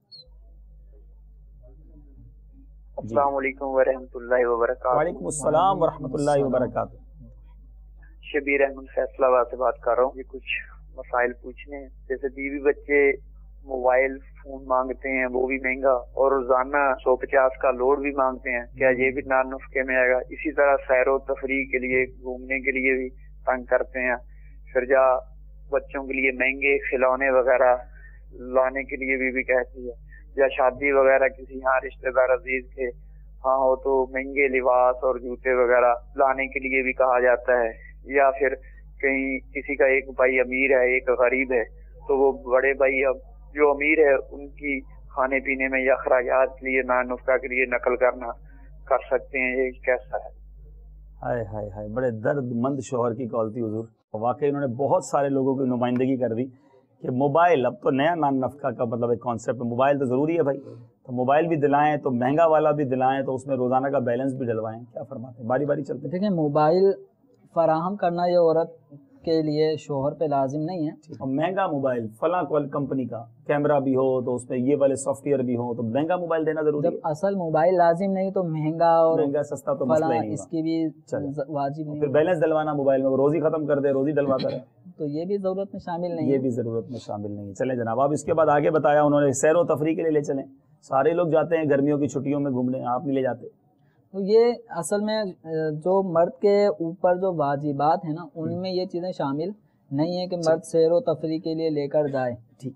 السلام علیکم ورحمۃ اللہ وبرکاتہ۔ وعلیکم السلام ورحمۃ اللہ وبرکاتہ۔ شبیر احمد فیصلہ آباد سے بات کر رہا ہوں، یہ کچھ مسائل پوچھنے ہیں۔ جیسے بیوی بچے موبائل فون مانگتے ہیں، وہ بھی مہنگا، اور روزانہ سو پچاس کا لوڈ بھی مانگتے ہیں، کیا یہ بھی نان نفقے میں آئے گا؟ اسی طرح سیر و تفریح کے لیے گھومنے کے لیے بھی تنگ کرتے ہیں، پھر جا بچوں کے لیے مہنگے کھلونے وغیرہ لانے کے لیے بھی بھی کہتی ہے، یا شادی وغیرہ کسی یہاں رشتہ دار عزیز کے ہاں ہو تو مہنگے لباس اور جوتے وغیرہ لانے کے لیے بھی کہا جاتا ہے، یا پھر کہیں کسی کا ایک بھائی امیر ہے ایک غریب ہے تو وہ بڑے بھائی اب جو امیر ہے ان کی کھانے پینے میں یا اخراجات کے لیے نان نفقہ کے لیے نقل کرنا کر سکتے ہیں، یہ کیسا ہے؟ ہائے ہائے ہائے، بڑے درد مند شوہر کی کال تھی حضور۔ واقعی انہوں نے بہت سارے لوگوں کی نمائندگی کر دی کہ موبائل اب تو نیا نان نفقہ کا مطلب ایک کانسیپٹ ہے، موبائل تو ضروری ہے بھائی، تو موبائل بھی دلائیں تو مہنگا والا بھی دلائیں تو اس میں روزانہ کا بیلنس بھی ڈلوائیں۔ کیا فرماتے ہیں؟ باری باری چلتے ہیں۔ دیکھیں موبائل فراہم کرنا یہ عورت کے لیے شوہر پہ لازم نہیں ہے، اور مہنگا موبائل فلاں کمپنی کا کیمرہ بھی ہو تو اس میں یہ والے سافٹ ویئر بھی ہو تو مہنگا موبائل دینا ضروری جب ہے۔ اصل موبائل لازم نہیں تو مہنگا اور مہنگا سستا تو مسئلہ فلاں ہی نہیں اس کی بھی چلے۔ واجب نہیں پھر بیلنس ڈلوانا موبائل میں، وہ روزی ختم کر دے روزی ڈلواتا رہے، تو یہ بھی ضرورت میں شامل نہیں یہ ہے۔ بھی ضرورت میں شامل نہیں ہے۔ چلیں جناب، اب اس کے بعد آگے بتایا انہوں نے سیر و تفریح کے لیے لے چلیں، سارے لوگ جاتے ہیں گرمیوں کی چھٹیوں میں گھومنے، آپ نہیں لے جاتے؟ تو یہ اصل میں جو مرد کے اوپر جو واجبات ہیں نا ان میں یہ چیزیں شامل نہیں ہے کہ مرد سیر و تفریح کے لیے لے کر جائے۔ ٹھیک ہے،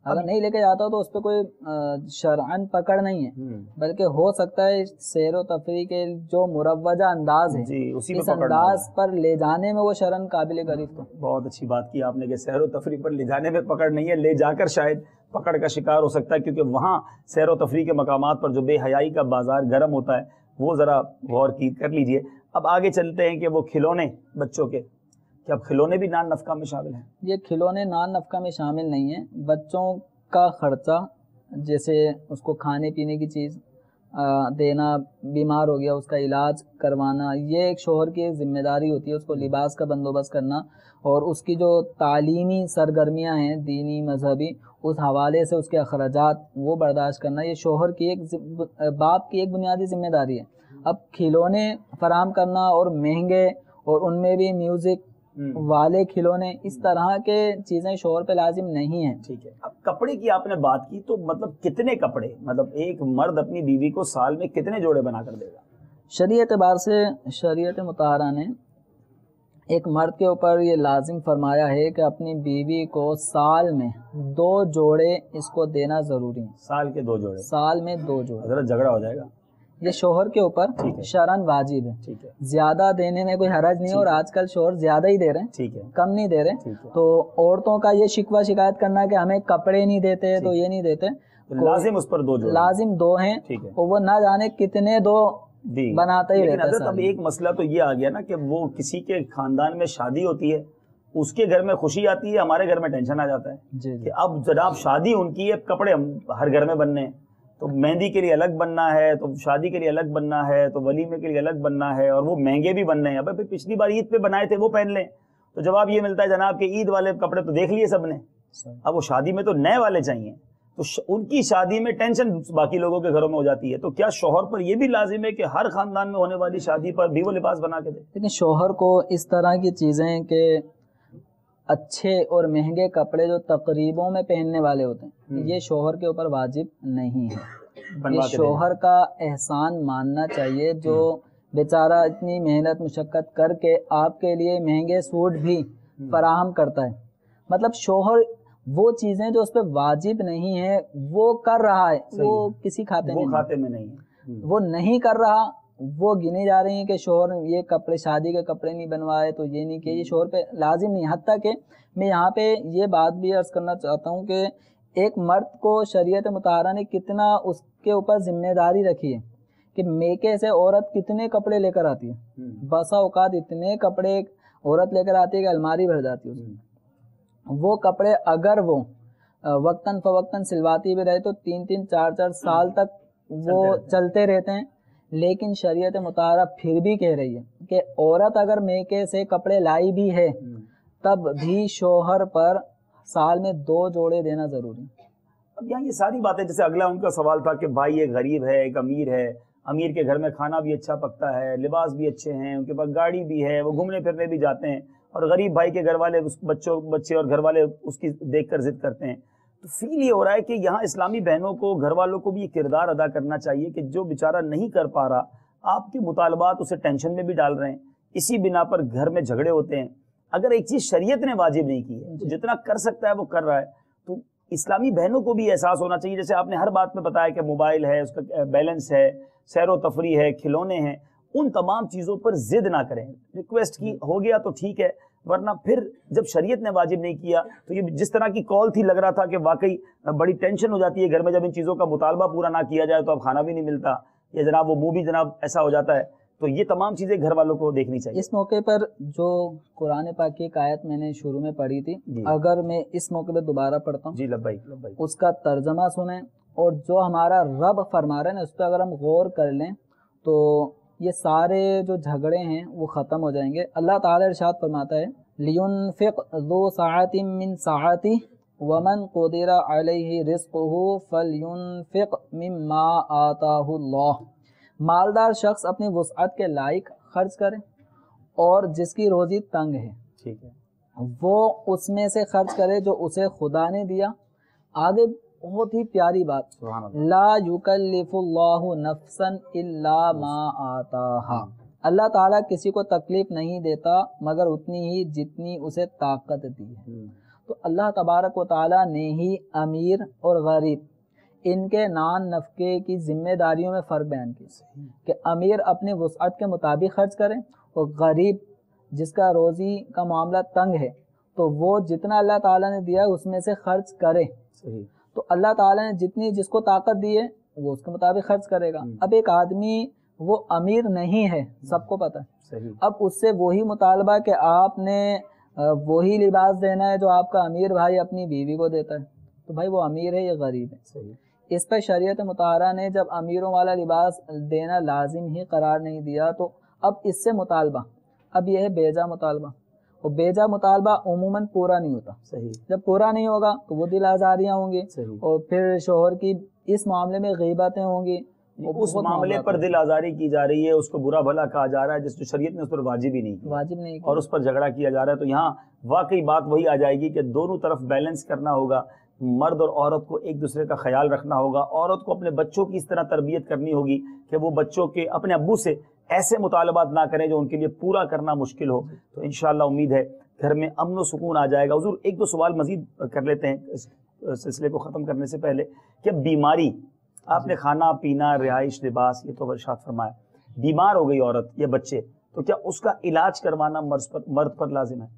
اگر نہیں لے کے جاتا تو اس پہ کوئی شرعن پکڑ نہیں ہے، بلکہ ہو سکتا ہے سیر و تفریح کے جو مروجہ انداز ہے جی اسی اس انداز پر لے جانے میں وہ شرعن قابل گرفت ہو۔ بہت اچھی بات کی آپ نے کہ سیر و تفریح پر لے جانے میں پکڑ نہیں ہے، لے جا کر شاید پکڑ کا شکار ہو سکتا ہے، کیونکہ وہاں سیر و تفریح کے مقامات پر جو بے حیائی کا بازار گرم ہوتا ہے وہ ذرا غور کی کر لیجئے۔ اب آگے چلتے ہیں کہ وہ کھلونے بچوں کے، کیا اب کھلونے بھی نان نفقہ میں شامل ہیں؟ یہ کھلونے نان نفقہ میں شامل نہیں ہیں۔ بچوں کا خرچہ جیسے اس کو کھانے پینے کی چیز دینا، بیمار ہو گیا اس کا علاج کروانا، یہ ایک شوہر کی ایک ذمہ داری ہوتی ہے، اس کو لباس کا بندوبست کرنا اور اس کی جو تعلیمی سرگرمیاں ہیں دینی مذہبی اس حوالے سے اس کے اخراجات وہ برداشت کرنا، یہ شوہر کی ایک باپ کی ایک بنیادی ذمہ داری ہے۔ اب کھلونے فراہم کرنا اور مہنگے اور ان میں بھی میوزک والے کھلونے، اس طرح کے چیزیں شوہر پہ لازم نہیں ہیں۔ ٹھیک ہے، اب کپڑے کی آپ نے بات کی تو مطلب کتنے کپڑے، مطلب ایک مرد اپنی بیوی کو سال میں کتنے جوڑے بنا کر دے گا؟ شریعت اعتبار سے شریعت مطہرہ نے ایک مرد کے اوپر یہ لازم فرمایا ہے کہ اپنی بیوی کو سال میں دو جوڑے اس کو دینا ضروری ہے۔ سال کے دو جوڑے؟ سال میں دو جوڑے۔ حضرت جھگڑا ہو جائے گا؟ یہ شوہر کے اوپر شرعن واجب ہے۔ ٹھیک ہے، زیادہ دینے میں کوئی حرج نہیں ہے، اور آج کل شوہر زیادہ ہی دے رہے ہیں، ٹھیک ہے، کم نہیں دے رہے۔ تو عورتوں کا یہ شکوہ شکایت کرنا کہ ہمیں کپڑے نہیں دیتے تو یہ نہیں دیتے، لازم اس پر دو جوڑے لازم دو ہیں، اور وہ نہ جانے کتنے دو بناتا ہی رہتا ہے۔ اب ایک مسئلہ تو یہ آ گیا نا کہ وہ کسی کے خاندان میں شادی ہوتی ہے، اس کے گھر میں خوشی آتی ہے، ہمارے گھر میں ٹینشن آ جاتا ہے کہ اب جناب شادی ان کی ہے، کپڑے ہم ہر گھر میں بننے ہیں، تو مہندی کے لیے الگ بننا ہے، تو شادی کے لیے الگ بننا ہے، تو ولیمے کے لیے الگ بننا ہے، اور وہ مہنگے بھی بننے ہیں۔ اب پچھلی بار عید پہ بنائے تھے وہ پہن لیں، تو جواب یہ ملتا ہے جناب کہ عید والے کپڑے تو دیکھ لیے سب نے، اب وہ شادی میں تو نئے والے چاہیے، تو ان کی شادی میں ٹینشن باقی لوگوں کے گھروں میں ہو جاتی ہے۔ تو کیا شوہر پر یہ بھی لازم ہے کہ ہر خاندان میں ہونے والی شادی پر بھی وہ لباس بنا کے دے؟ لیکن شوہر کو اس طرح کی چیزیں کہ اچھے اور مہنگے کپڑے جو تقریبوں میں پہننے والے ہوتے ہیں یہ شوہر کے اوپر واجب نہیں ہے، یہ شوہر کا احسان ماننا چاہیے جو بیچارہ اتنی محنت مشقت کر کے آپ کے لیے مہنگے سوٹ بھی فراہم کرتا ہے۔ مطلب شوہر وہ چیزیں جو اس پہ واجب نہیں ہے وہ کر رہا ہے، وہ کسی کھاتے میں کھاتے میں نہیں، وہ نہیں کر رہا، وہ گنی جا رہی ہیں کہ شوہر یہ کپڑے شادی کے کپڑے نہیں بنوائے تو یہ نہیں کہ یہ شوہر پہ لازم نہیں۔ حتیٰ کہ میں یہاں پہ یہ بات بھی عرض کرنا چاہتا ہوں کہ ایک مرد کو شریعت مطہرہ نے کتنا اس کے اوپر ذمہ داری رکھی ہے کہ میکے سے عورت کتنے کپڑے لے کر آتی ہے، بسا اوقات اتنے کپڑے عورت لے کر آتی ہے کہ الماری بھر جاتی ہے۔ وہ کپڑے اگر وہ وقتاً فوقتاً سلواتی بھی رہے تو تین تین چار چار سال تک وہ چلتے رہتے ہیں، لیکن شریعت مطہرہ پھر بھی کہہ رہی ہے کہ عورت اگر میکے سے کپڑے لائی بھی ہے تب بھی شوہر پر سال میں دو جوڑے دینا ضروری۔ اب یہاں یہ ساری باتیں، جیسے اگلا ان کا سوال تھا کہ بھائی ایک غریب ہے ایک امیر ہے، امیر کے گھر میں کھانا بھی اچھا پکتا ہے، لباس بھی اچھے ہیں، ان کے پاس گاڑی بھی ہے، وہ گھومنے پھرنے بھی جاتے ہیں، اور غریب بھائی کے گھر والے اس بچوں بچے اور گھر والے اس کی دیکھ کر ضد کرتے ہیں۔ تو فیل یہ ہو رہا ہے کہ یہاں اسلامی بہنوں کو، گھر والوں کو بھی یہ کردار ادا کرنا چاہیے کہ جو بیچارہ نہیں کر پا رہا، آپ کے مطالبات اسے ٹینشن میں بھی ڈال رہے ہیں، اسی بنا پر گھر میں جھگڑے ہوتے ہیں۔ اگر ایک چیز شریعت نے واجب نہیں کی ہے، جتنا کر سکتا ہے وہ کر رہا ہے، تو اسلامی بہنوں کو بھی احساس ہونا چاہیے، جیسے آپ نے ہر بات میں بتایا کہ موبائل ہے، اس کا بیلنس ہے، سیر و تفریح ہے، کھلونے ہیں، ان تمام چیزوں پر ضد نہ کریں۔ ریکویسٹ کی ہو گیا تو ٹھیک ہے، ورنہ پھر جب شریعت نے واجب نہیں کیا تو یہ جس طرح کی کال تھی، لگ رہا تھا کہ واقعی بڑی ٹینشن ہو جاتی ہے گھر میں جب ان چیزوں کا مطالبہ پورا نہ کیا جائے تو اب کھانا بھی نہیں ملتا، یا جناب وہ منہ بھی جناب ایسا ہو جاتا ہے۔ تو یہ تمام چیزیں گھر والوں کو دیکھنی چاہیے۔ اس موقع پر جو قرآن پاک کی ایک آیت میں نے شروع میں پڑھی تھی، اگر میں اس موقع پہ دوبارہ پڑھتا ہوں، جی لبیک لبیک، اس کا ترجمہ سنیں اور جو ہمارا رب فرما رہے ہیں اس پہ اگر ہم غور کر لیں تو یہ سارے جو جھگڑے ہیں وہ ختم ہو جائیں گے۔ اللہ تعالی ارشاد فرماتا ہے لِيُنْفِقْ ذُو سَعَةٍ مِّن سَعَتِهِ وَمَنْ قُدِرَ عَلَيْهِ رِزْقُهُ فَلْيُنْفِقْ مِمَّا آتَاهُ اللَّهُ۔ مالدار شخص اپنی وسعت کے لائق خرچ کرے، اور جس کی روزی تنگ ہے ٹھیک ہے وہ اس میں سے خرچ کرے جو اسے خدا نے دیا۔ آگے بہت ہی پیاری بات، لا یکلف اللہ نفسا الا ما آتاہا، اللہ تعالیٰ کسی کو تکلیف نہیں دیتا مگر اتنی ہی جتنی اسے طاقت دی ہے۔ تو اللہ تبارک و تعالیٰ نے ہی امیر اور غریب ان کے نان نفقے کی ذمہ داریوں میں فرق بیان کیا کہ امیر اپنی وسعت کے مطابق خرچ کرے اور غریب جس کا روزی کا معاملہ تنگ ہے تو وہ جتنا اللہ تعالیٰ نے دیا اس میں سے خرچ کرے. تو اللہ تعالیٰ نے جتنی جس کو طاقت دی ہے وہ اس کے مطابق خرچ کرے گا. اب ایک آدمی وہ امیر نہیں ہے, سب کو پتہ ہے, اب اس سے وہی مطالبہ کہ آپ نے وہی لباس دینا ہے جو آپ کا امیر بھائی اپنی بیوی کو دیتا ہے, تو بھائی وہ امیر ہے یا غریب ہے. اس پر شریعت مطہرہ نے جب امیروں والا لباس دینا لازم ہی قرار نہیں دیا تو اب اس سے مطالبہ اب یہ ہے بیجا مطالبہ, اور بیجا مطالبہ عموماً پورا نہیں ہوتا. صحیح. جب پورا نہیں ہوگا تو وہ دل آزاریاں ہوں گی, اور پھر شوہر کی اس معاملے میں غیبتیں ہوں گی, اس معاملے پر دل آزاری کی جا رہی ہے, اس کو برا بھلا کہا جا رہا ہے جس کو شریعت نے اس پر واجب ہی نہیں کیا, واجب نہیں اور اس پر جھگڑا کیا جا رہا ہے. تو یہاں واقعی بات وہی آ جائے گی کہ دونوں طرف بیلنس کرنا ہوگا, مرد اور عورت کو ایک دوسرے کا خیال رکھنا ہوگا. عورت کو اپنے بچوں کی اس طرح تربیت کرنی ہوگی کہ وہ بچوں کے اپنے ابو سے ایسے مطالبات نہ کریں جو ان کے لیے پورا کرنا مشکل ہو. تو انشاءاللہ امید ہے گھر میں امن و سکون آ جائے گا. حضور ایک دو سوال مزید کر لیتے ہیں اس سلسلے کو ختم کرنے سے پہلے, کہ بیماری, آپ نے کھانا پینا رہائش لباس یہ تو ارشاد فرمایا, بیمار ہو گئی عورت یا بچے تو کیا اس کا علاج کروانا مرد پر مرد پر لازم ہے؟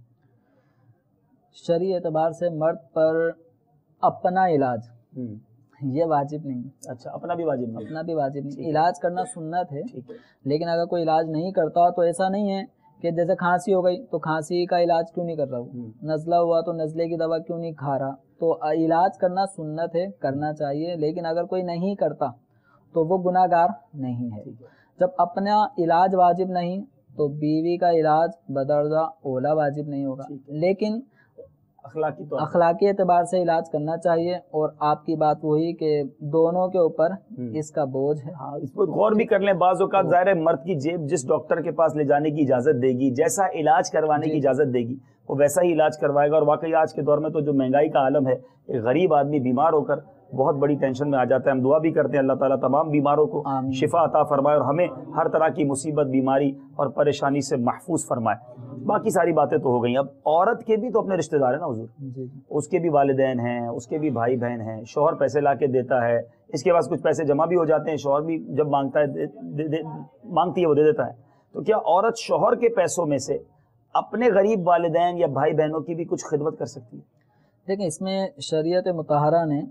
شرعی اعتبار سے مرد پر اپنا علاج یہ واجب نہیں. اچھا, اپنا بھی واجب نہیں, اپنا بھی واجب نہیں. علاج کرنا سنت ہے, لیکن اگر کوئی علاج نہیں کرتا تو ایسا نہیں ہے کہ جیسے کھانسی ہو گئی تو کھانسی کا علاج کیوں نہیں کر رہا ہوں, نزلہ ہوا تو نزلے کی دوا کیوں نہیں کھا رہا. تو علاج کرنا سنت ہے, کرنا چاہیے, لیکن اگر کوئی نہیں کرتا تو وہ گناہ گار نہیں ہے. جب اپنا علاج واجب نہیں تو بیوی کا علاج بدرجہ اولا واجب نہیں ہوگا, لیکن اخلاقی طور اخلاقی اعتبار سے علاج کرنا چاہیے. اور آپ کی بات وہی کہ دونوں کے اوپر اس کا بوجھ ہے. ہاں, اس پر غور بھی کر لیں. بعض اوقات ظاہر ہے مرد کی جیب جس ڈاکٹر کے پاس لے جانے کی اجازت دے گی, جیسا علاج کروانے کی اجازت دے گی, وہ ویسا ہی علاج کروائے گا. اور واقعی آج کے دور میں تو جو مہنگائی کا عالم ہے, ایک غریب آدمی بیمار ہو کر بہت بڑی ٹینشن میں آ جاتا ہے. ہم دعا بھی کرتے ہیں اللہ تعالیٰ تمام بیماروں کو شفا عطا فرمائے اور ہمیں ہر طرح کی مصیبت, بیماری اور پریشانی سے محفوظ فرمائے. باقی ساری باتیں تو ہو گئیں. اب عورت کے بھی تو اپنے رشتہ دار ہیں نا حضور, اس کے بھی والدین ہیں, اس کے بھی بھائی بہن ہیں, شوہر پیسے لا کے دیتا ہے, اس کے پاس کچھ پیسے جمع بھی ہو جاتے ہیں, شوہر بھی جب مانگتا ہے دے, دے, دے, مانگتی ہے وہ دے دیتا ہے. تو کیا عورت شوہر کے پیسوں میں سے اپنے غریب والدین یا بھائی بہنوں کی بھی کچھ خدمت کر سکتی ہے؟ دیکھیں, اس میں شریعت مطہرہ نے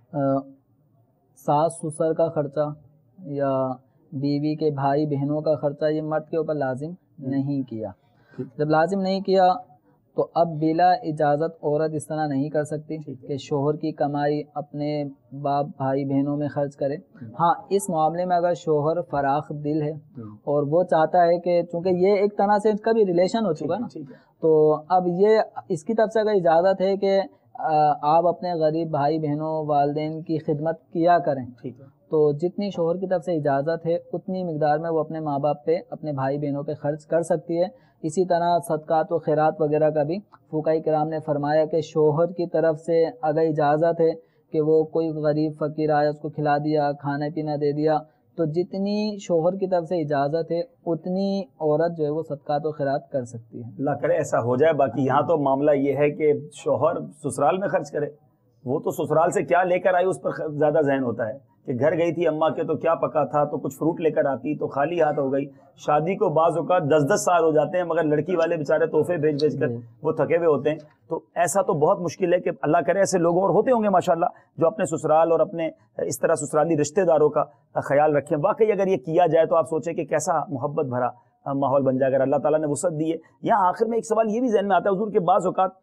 ساس سسر کا خرچہ یا بیوی کے بھائی بہنوں کا خرچہ یہ مرد کے اوپر لازم نہیں کیا. جب لازم نہیں کیا تو اب بلا اجازت عورت اس طرح نہیں کر سکتی کہ شوہر کی کمائی اپنے باپ بھائی بہنوں میں خرچ کرے. ہاں, اس معاملے میں اگر شوہر فراخ دل ہے اور وہ چاہتا ہے کہ چونکہ یہ ایک طرح سے اس کا بھی ریلیشن ہو چکا نا, تو اب یہ اس کی طرف سے اگر اجازت ہے کہ آپ اپنے غریب بھائی بہنوں والدین کی خدمت کیا کریں, تو جتنی شوہر کی طرف سے اجازت ہے اتنی مقدار میں وہ اپنے ماں باپ پہ اپنے بھائی بہنوں پہ خرچ کر سکتی ہے. اسی طرح صدقات و خیرات وغیرہ کا بھی فقہاء کرام نے فرمایا کہ شوہر کی طرف سے اگر اجازت ہے کہ وہ کوئی غریب فقیر آیا اس کو کھلا دیا, کھانا پینا دے دیا, تو جتنی شوہر کی طرف سے اجازت ہے اتنی عورت جو ہے وہ صدقات و خیرات کر سکتی ہے. اللہ کرے ایسا ہو جائے. باقی یہاں تو معاملہ یہ ہے کہ شوہر سسرال میں خرچ کرے, وہ تو سسرال سے کیا لے کر آئی اس پر زیادہ ذہن ہوتا ہے کہ گھر گئی تھی اماں کے تو کیا پکا تھا, تو کچھ فروٹ لے کر آتی تو خالی ہاتھ ہو گئی. شادی کو بعض اوقات دس دس سال ہو جاتے ہیں مگر لڑکی والے بیچارے تحفے بھیج بھیج کر وہ تھکے ہوئے ہوتے ہیں. تو ایسا تو بہت مشکل ہے کہ اللہ کرے ایسے لوگ اور ہوتے ہوں گے ماشاءاللہ جو اپنے سسرال اور اپنے اس طرح سسرالی رشتہ داروں کا خیال رکھیں. واقعی اگر یہ کیا جائے تو آپ سوچیں کہ کیسا محبت بھرا ماحول بن جائے اگر اللہ تعالیٰ نے وسعت دی ہے. یہاں آخر میں ایک سوال یہ بھی ذہن میں آتا ہے حضور کہ بعض اوقات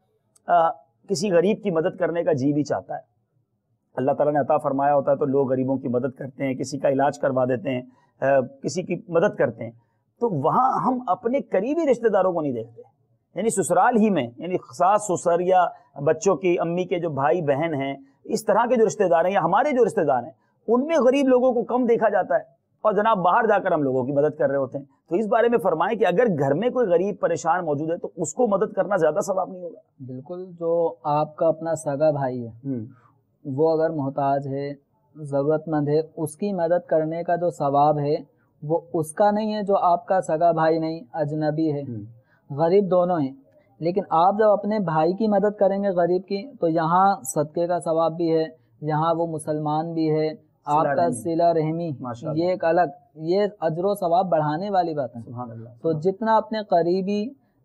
کسی غریب کی مدد کرنے کا جی بھی چاہتا ہے, اللہ تعالیٰ نے عطا فرمایا ہوتا ہے تو لوگ غریبوں کی مدد کرتے ہیں, کسی کا علاج کروا دیتے ہیں, کسی کی مدد کرتے ہیں. تو وہاں ہم اپنے قریبی رشتہ داروں کو نہیں دیکھتے, یعنی سسرال ہی میں, یعنی ساس سسر یا بچوں کی امی کے جو بھائی بہن ہیں, اس طرح کے جو رشتہ دار ہیں یا ہمارے جو رشتہ دار ہیں ان میں غریب لوگوں کو کم دیکھا جاتا ہے, اور جناب باہر جا کر ہم لوگوں کی مدد کر رہے ہوتے ہیں. تو اس بارے میں فرمائیں کہ اگر گھر میں کوئی غریب پریشان موجود ہے تو اس کو مدد کرنا زیادہ ثواب نہیں ہوگا؟ بالکل, جو آپ کا اپنا سگا بھائی ہے وہ اگر محتاج ہے, ضرورت مند ہے, اس کی مدد کرنے کا جو ثواب ہے وہ اس کا نہیں ہے جو آپ کا سگا بھائی نہیں, اجنبی ہے, غریب دونوں ہیں. لیکن آپ جب اپنے بھائی کی مدد کریں گے غریب کی تو یہاں صدقے کا ثواب بھی ہے، یہاں وہ مسلمان بھی ہے، آپ کا صلہ رحمی یہ ایک الگ، یہ اجر و ثواب بڑھانے والی بات ہے۔ تو جتنا اپنے قریبی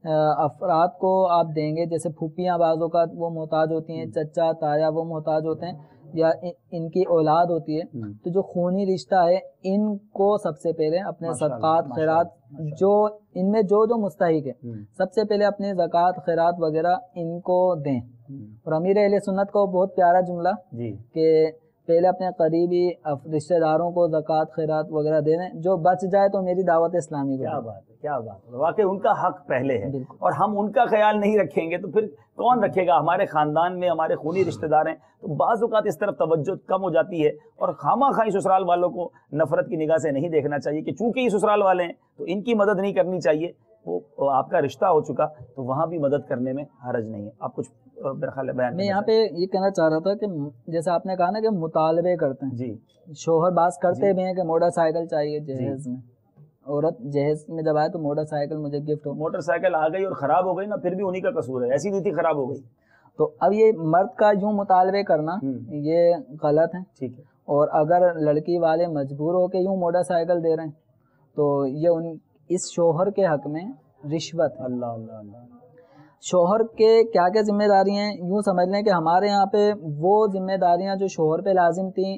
افراد کو آپ دیں گے، جیسے پھوپھیاں بعض اوقات وہ محتاج ہوتی ہیں، چچا تایا وہ محتاج ہوتے ہیں، یا ان کی اولاد ہوتی ہے، تو جو خونی رشتہ ہے ان کو سب سے پہلے اپنے صدقات خیرات، جو ان میں جو جو مستحق ہے سب سے پہلے اپنے زکوٰۃ خیرات وغیرہ ان کو دیں۔ اور امیر اہل سنت کو بہت پیارا جملہ کہ پہلے اپنے قریبی رشتہ داروں کو زکوٰۃ خیرات وغیرہ دے دیں، جو بچ جائے تو میری دعوت اسلامی کو۔ کیا بات ہے، کیا بات ہے، واقعی ان کا حق پہلے ہے، اور ہم ان کا خیال نہیں رکھیں گے تو پھر کون رکھے گا؟ ہمارے خاندان میں ہمارے خونی رشتہ دار ہیں، تو بعض اوقات اس طرف توجہ کم ہو جاتی ہے، اور خواہ خواہ سسرال والوں کو نفرت کی نگاہ سے نہیں دیکھنا چاہیے کہ چونکہ یہ سسرال والے ہیں تو ان کی مدد نہیں کرنی چاہیے، وہ آپ کا رشتہ ہو چکا تو وہاں بھی مدد کرنے میں حرج نہیں ہے۔ آپ کچھ میرا خیال ہے بیان؟ میں یہاں پہ یہ کہنا چاہ رہا تھا کہ جیسے آپ نے کہا نا کہ مطالبے کرتے ہیں، جی شوہر باز کرتے بھی ہیں کہ موٹر سائیکل چاہیے جہیز میں، عورت جہیز میں جب آئے تو موٹر سائیکل مجھے گفٹ ہو، موٹر سائیکل آ گئی اور خراب ہو گئی نا، پھر بھی انہی کا قصور ہے، ایسی نہیں تھی خراب ہو گئی۔ تو اب یہ مرد کا یوں مطالبے کرنا یہ غلط ہے، ٹھیک ہے، اور اگر لڑکی والے مجبور ہو کے یوں موٹر سائیکل دے رہے ہیں تو یہ ان اس شوہر کے حق میں رشوت ہے۔ اللہ اللہ اللہ شوہر کے کیا کیا ذمہ داریاں ہیں؟ یوں سمجھ لیں کہ ہمارے یہاں پہ وہ ذمہ داریاں جو شوہر پہ لازم تھیں،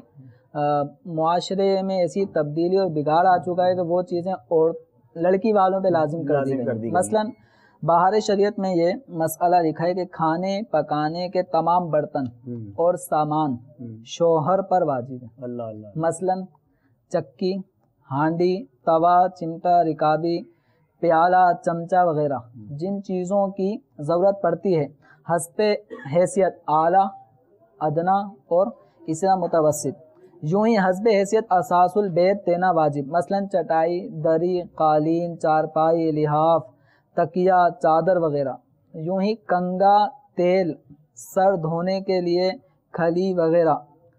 معاشرے میں ایسی تبدیلی اور بگاڑ آ چکا ہے کہ وہ چیزیں اور لڑکی والوں پہ لازم کر دی گئی۔ مثلاً باہر شریعت میں یہ مسئلہ لکھا ہے کہ کھانے پکانے کے تمام برتن اور سامان شوہر پر واجب ہے۔ اللہ اللہ مثلاً چکی، ہانڈی، توا، چمٹا، رکابی، پیالہ، چمچہ وغیرہ جن چیزوں کی ضرورت پڑتی ہے حسب حیثیت اعلیٰ، ادنا اور اس طرح متوسط، یوں ہی حسب حیثیت اساس البیت دینا واجب، مثلا چٹائی، دری، قالین، چارپائی، لحاف، تکیہ، چادر وغیرہ، یوں ہی کنگا، تیل، سر دھونے کے لیے کھلی وغیرہ،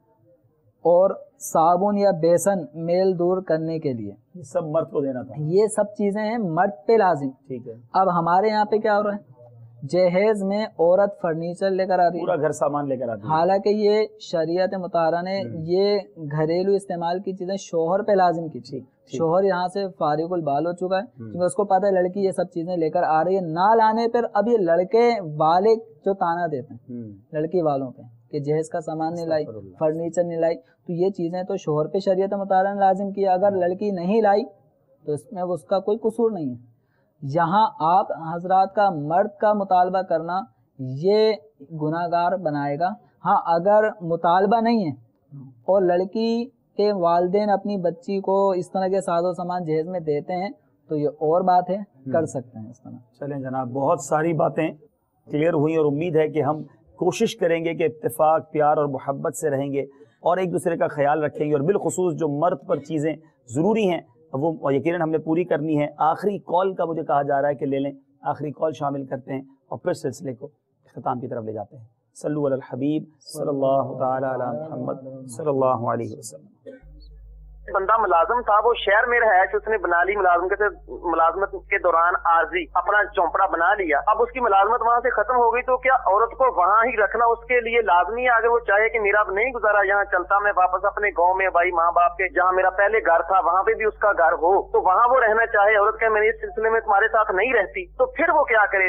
اور صابن یا بیسن میل دور کرنے کے لیے، یہ سب مرد کو دینا تھا۔ یہ سب چیزیں ہیں مرد پہ لازم، ٹھیک ہے۔ اب ہمارے یہاں پہ کیا ہو رہا ہے، جہیز میں عورت فرنیچر لے کر آ رہی ہے، پورا گھر سامان لے کر آتی ہے، حالانکہ یہ شریعت مطہرہ نے یہ گھریلو استعمال کی چیزیں شوہر پہ لازم کی تھی۔ شوہر یہاں سے فارغ البال ہو چکا ہے کیونکہ اس کو پتہ ہے لڑکی یہ سب چیزیں لے کر آ رہی ہے، نہ لانے پر اب یہ لڑکے والے جو تانا دیتے ہیں لڑکی والوں پہ کہ جہیز کا سامان نہیں لائی، فرنیچر نہیں لائی، تو یہ چیزیں تو شوہر پہ شریعت مطالعہ نے لازم کیا، اگر لڑکی نہیں لائی تو اس میں اس کا کوئی قصور نہیں ہے۔ یہاں آپ حضرات کا مرد کا مطالبہ کرنا یہ گناہ گار بنائے گا۔ ہاں اگر مطالبہ نہیں ہے اور لڑکی کے والدین اپنی بچی کو اس طرح کے ساز و سامان جہیز میں دیتے ہیں تو یہ اور بات ہے، کر سکتے ہیں اس طرح۔ چلیں جناب، بہت ساری باتیں کلیئر ہوئی اور امید ہے کہ ہم کوشش کریں گے کہ اتفاق، پیار اور محبت سے رہیں گے اور ایک دوسرے کا خیال رکھیں گے، اور بالخصوص جو مرد پر چیزیں ضروری ہیں وہ یقیناً ہم نے پوری کرنی ہے۔ آخری کال کا مجھے کہا جا رہا ہے کہ لے لیں، آخری کال شامل کرتے ہیں اور پھر سلسلے کو اختتام کی طرف لے جاتے ہیں۔ صلو علی الحبیب صلی اللہ تعالی علی محمد صلی اللہ علیہ وسلم۔ بندہ ملازم تھا، وہ شہر میں رہائش اس نے بنا لی، ملازم کے ملازمت کے دوران عارضی اپنا چونپڑا بنا لیا، اب اس کی ملازمت وہاں سے ختم ہو گئی تو کیا عورت کو وہاں ہی رکھنا اس کے لیے لازمی ہے؟ اگر وہ چاہے کہ میرا اب نہیں گزارا یہاں چلتا، میں واپس اپنے گاؤں میں بھائی ماں باپ کے جہاں میرا پہلے گھر تھا وہاں پہ بھی اس کا گھر ہو، تو وہاں وہ رہنا چاہے، عورت کہ میں اس سلسلے میں تمہارے ساتھ نہیں رہتی، تو پھر وہ کیا کرے؟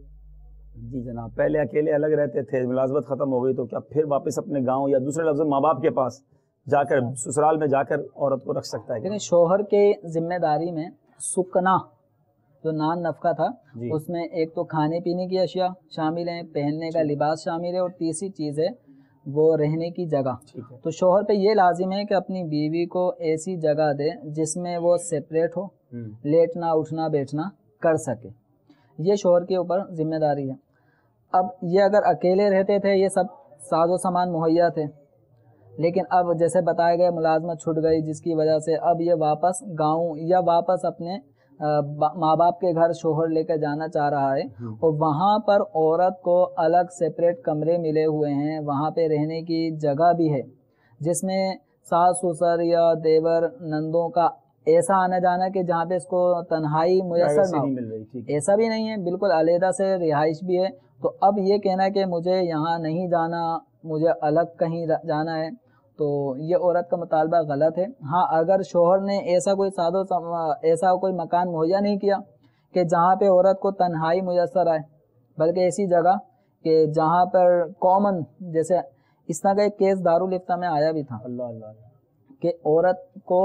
جی جناب، پہلے اکیلے الگ رہتے تھے، ملازمت ختم ہو گئی تو کیا پھر واپس اپنے گاؤں یا دوسرے لفظ ماں باپ کے پاس جا کر سسرال میں جا کر عورت کو رکھ سکتا ہے؟ لیکن شوہر کے ذمہ داری میں سکنا جو نان نفقہ تھا جی، اس میں ایک تو کھانے پینے کی اشیاء شامل ہیں، پہننے کا لباس شامل ہے، اور تیسری چیز ہے وہ رہنے کی جگہ۔ تو شوہر پہ یہ لازم ہے کہ اپنی بیوی کو ایسی جگہ دے جس میں وہ سیپریٹ ہو، لیٹنا اٹھنا بیٹھنا کر سکے، یہ شوہر کے اوپر ذمہ داری ہے۔ اب یہ اگر اکیلے رہتے تھے یہ سب ساز و سامان مہیا تھے، لیکن اب جیسے بتایا گیا ملازمت چھوٹ گئی جس کی وجہ سے اب یہ واپس گاؤں یا واپس اپنے ماں باپ کے گھر شوہر لے کے جانا چاہ رہا ہے، اور وہاں پر عورت کو الگ سیپریٹ کمرے ملے ہوئے ہیں، وہاں پہ رہنے کی جگہ بھی ہے جس میں ساس سسر یا دیور نندوں کا ایسا آنا جانا کہ جہاں پہ اس کو تنہائی میسر نہ ہو، ایسا بھی نہیں ہے، بالکل علیحدہ سے رہائش بھی ہے. تو اب یہ کہنا کہ مجھے یہاں نہیں جانا، مجھے الگ کہیں جانا ہے، تو یہ عورت کا مطالبہ غلط ہے. ہاں اگر شوہر نے ایسا کوئی سادو ایسا کوئی مکان مہیا نہیں کیا کہ جہاں پہ عورت کو تنہائی میسر آئے، بلکہ ایسی جگہ کہ جہاں پر کامن، جیسے اس طرح کا ایک کیس دارالفتہ میں آیا بھی تھا اللہ اللہ کہ عورت کو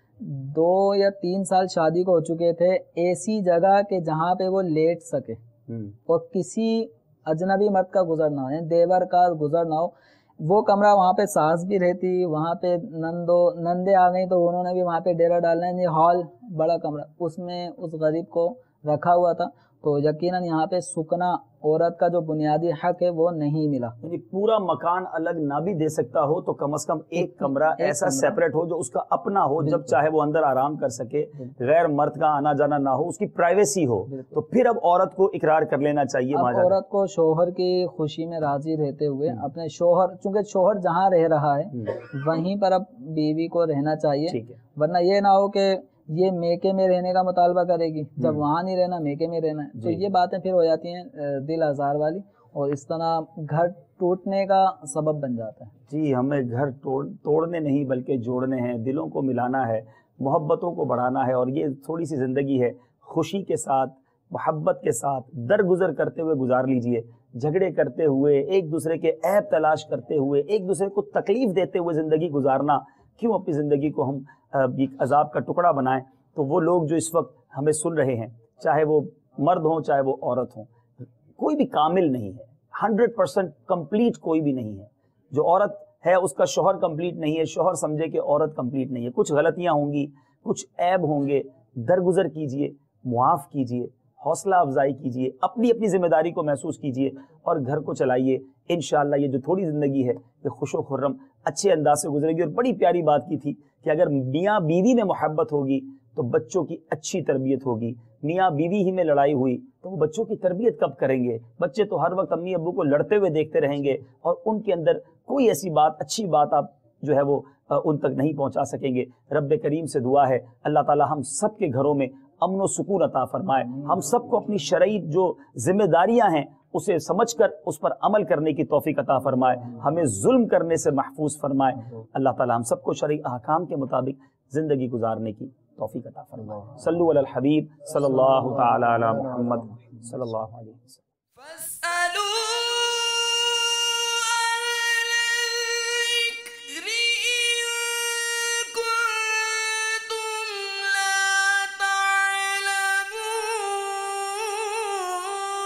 دو یا تین سال شادی کو ہو چکے تھے، ایسی جگہ کہ جہاں پہ وہ لیٹ سکے اور کسی اجنبی مرد کا گزر نہ ہو، یعنی دیور کا گزر نہ ہو. وہ کمرہ وہاں پہ ساس بھی رہتی، وہاں پہ نندو نندے آ گئی تو انہوں نے بھی وہاں پہ ڈیرا ڈالنا ہے، ہال بڑا کمرہ اس میں اس غریب کو رکھا ہوا تھا. تو یقیناً یہاں پہ سکنا عورت کا جو بنیادی حق ہے وہ نہیں ملا. یعنی پورا مکان الگ نہ بھی دے سکتا ہو تو کم از کم ایک کمرہ ایسا سیپریٹ ہو جو اس کا اپنا ہو، جب چاہے وہ اندر آرام کر سکے، غیر مرد کا آنا جانا نہ ہو، اس کی پرائیویسی ہو. تو پھر اب عورت کو اقرار کر لینا چاہیے. عورت کو شوہر کی خوشی میں راضی رہتے ہوئے اپنے شوہر، چونکہ شوہر جہاں رہ رہا ہے وہیں پر اب بیوی کو رہنا چاہیے، ورنہ یہ نہ ہو کہ یہ میکے میں رہنے کا مطالبہ کرے گی، جب وہاں نہیں رہنا میکے میں رہنا ہے. تو یہ باتیں پھر ہو جاتی ہیں دل آزار والی، اور اس طرح گھر ٹوٹنے کا سبب بن جاتا ہے. جی ہمیں گھر توڑ توڑنے نہیں بلکہ جوڑنے ہیں، دلوں کو ملانا ہے، محبتوں کو بڑھانا ہے. اور یہ تھوڑی سی زندگی ہے، خوشی کے ساتھ، محبت کے ساتھ درگزر کرتے ہوئے گزار لیجئے. جھگڑے کرتے ہوئے، ایک دوسرے کے عیب تلاش کرتے ہوئے، ایک دوسرے کو تکلیف دیتے ہوئے زندگی گزارنا، کیوں اپنی زندگی کو ہم ایک عذاب کا ٹکڑا بنائیں. تو وہ لوگ جو اس وقت ہمیں سن رہے ہیں، چاہے وہ مرد ہوں چاہے وہ عورت ہوں، کوئی بھی کامل نہیں ہے، ہنڈریڈ پرسینٹ کمپلیٹ کوئی بھی نہیں ہے. جو عورت ہے اس کا شوہر کمپلیٹ نہیں ہے، شوہر سمجھے کہ عورت کمپلیٹ نہیں ہے. کچھ غلطیاں ہوں گی، کچھ عیب ہوں گے، درگزر کیجئے، معاف کیجئے، حوصلہ افزائی کیجئے، اپنی اپنی ذمہ داری کو محسوس کیجئے اور گھر کو چلائیے. انشاءاللہ یہ جو تھوڑی زندگی ہے یہ خوش و خرم اچھے انداز سے گزرے گی. اور بڑی پیاری بات کی تھی کہ اگر میاں بیوی میں محبت ہوگی تو بچوں کی اچھی تربیت ہوگی. میاں بیوی ہی میں لڑائی ہوئی تو وہ بچوں کی تربیت کب کریں گے؟ بچے تو ہر وقت امی ابو کو لڑتے ہوئے دیکھتے رہیں گے اور ان کے اندر کوئی ایسی بات، اچھی بات آپ جو ہے وہ ان تک نہیں پہنچا سکیں گے. رب کریم سے دعا ہے اللہ تعالی ہم سب کے گھروں میں امن و سکون عطا فرمائے. ہم سب کو اپنی شرعی جو ذمہ داریاں ہیں اسے سمجھ کر اس پر عمل کرنے کی توفیق عطا فرمائے. ہمیں ظلم کرنے سے محفوظ فرمائے. اللہ تعالی ہم سب کو شرعی احکام کے مطابق زندگی گزارنے کی توفیق عطا فرمائے. صلو علی الحبیب صلی اللہ تعالی علی محمد صلی اللہ علیہ وسلم.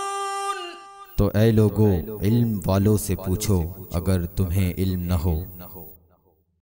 تو اے لوگو علم والوں سے پوچھو اگر تمہیں علم نہ ہو.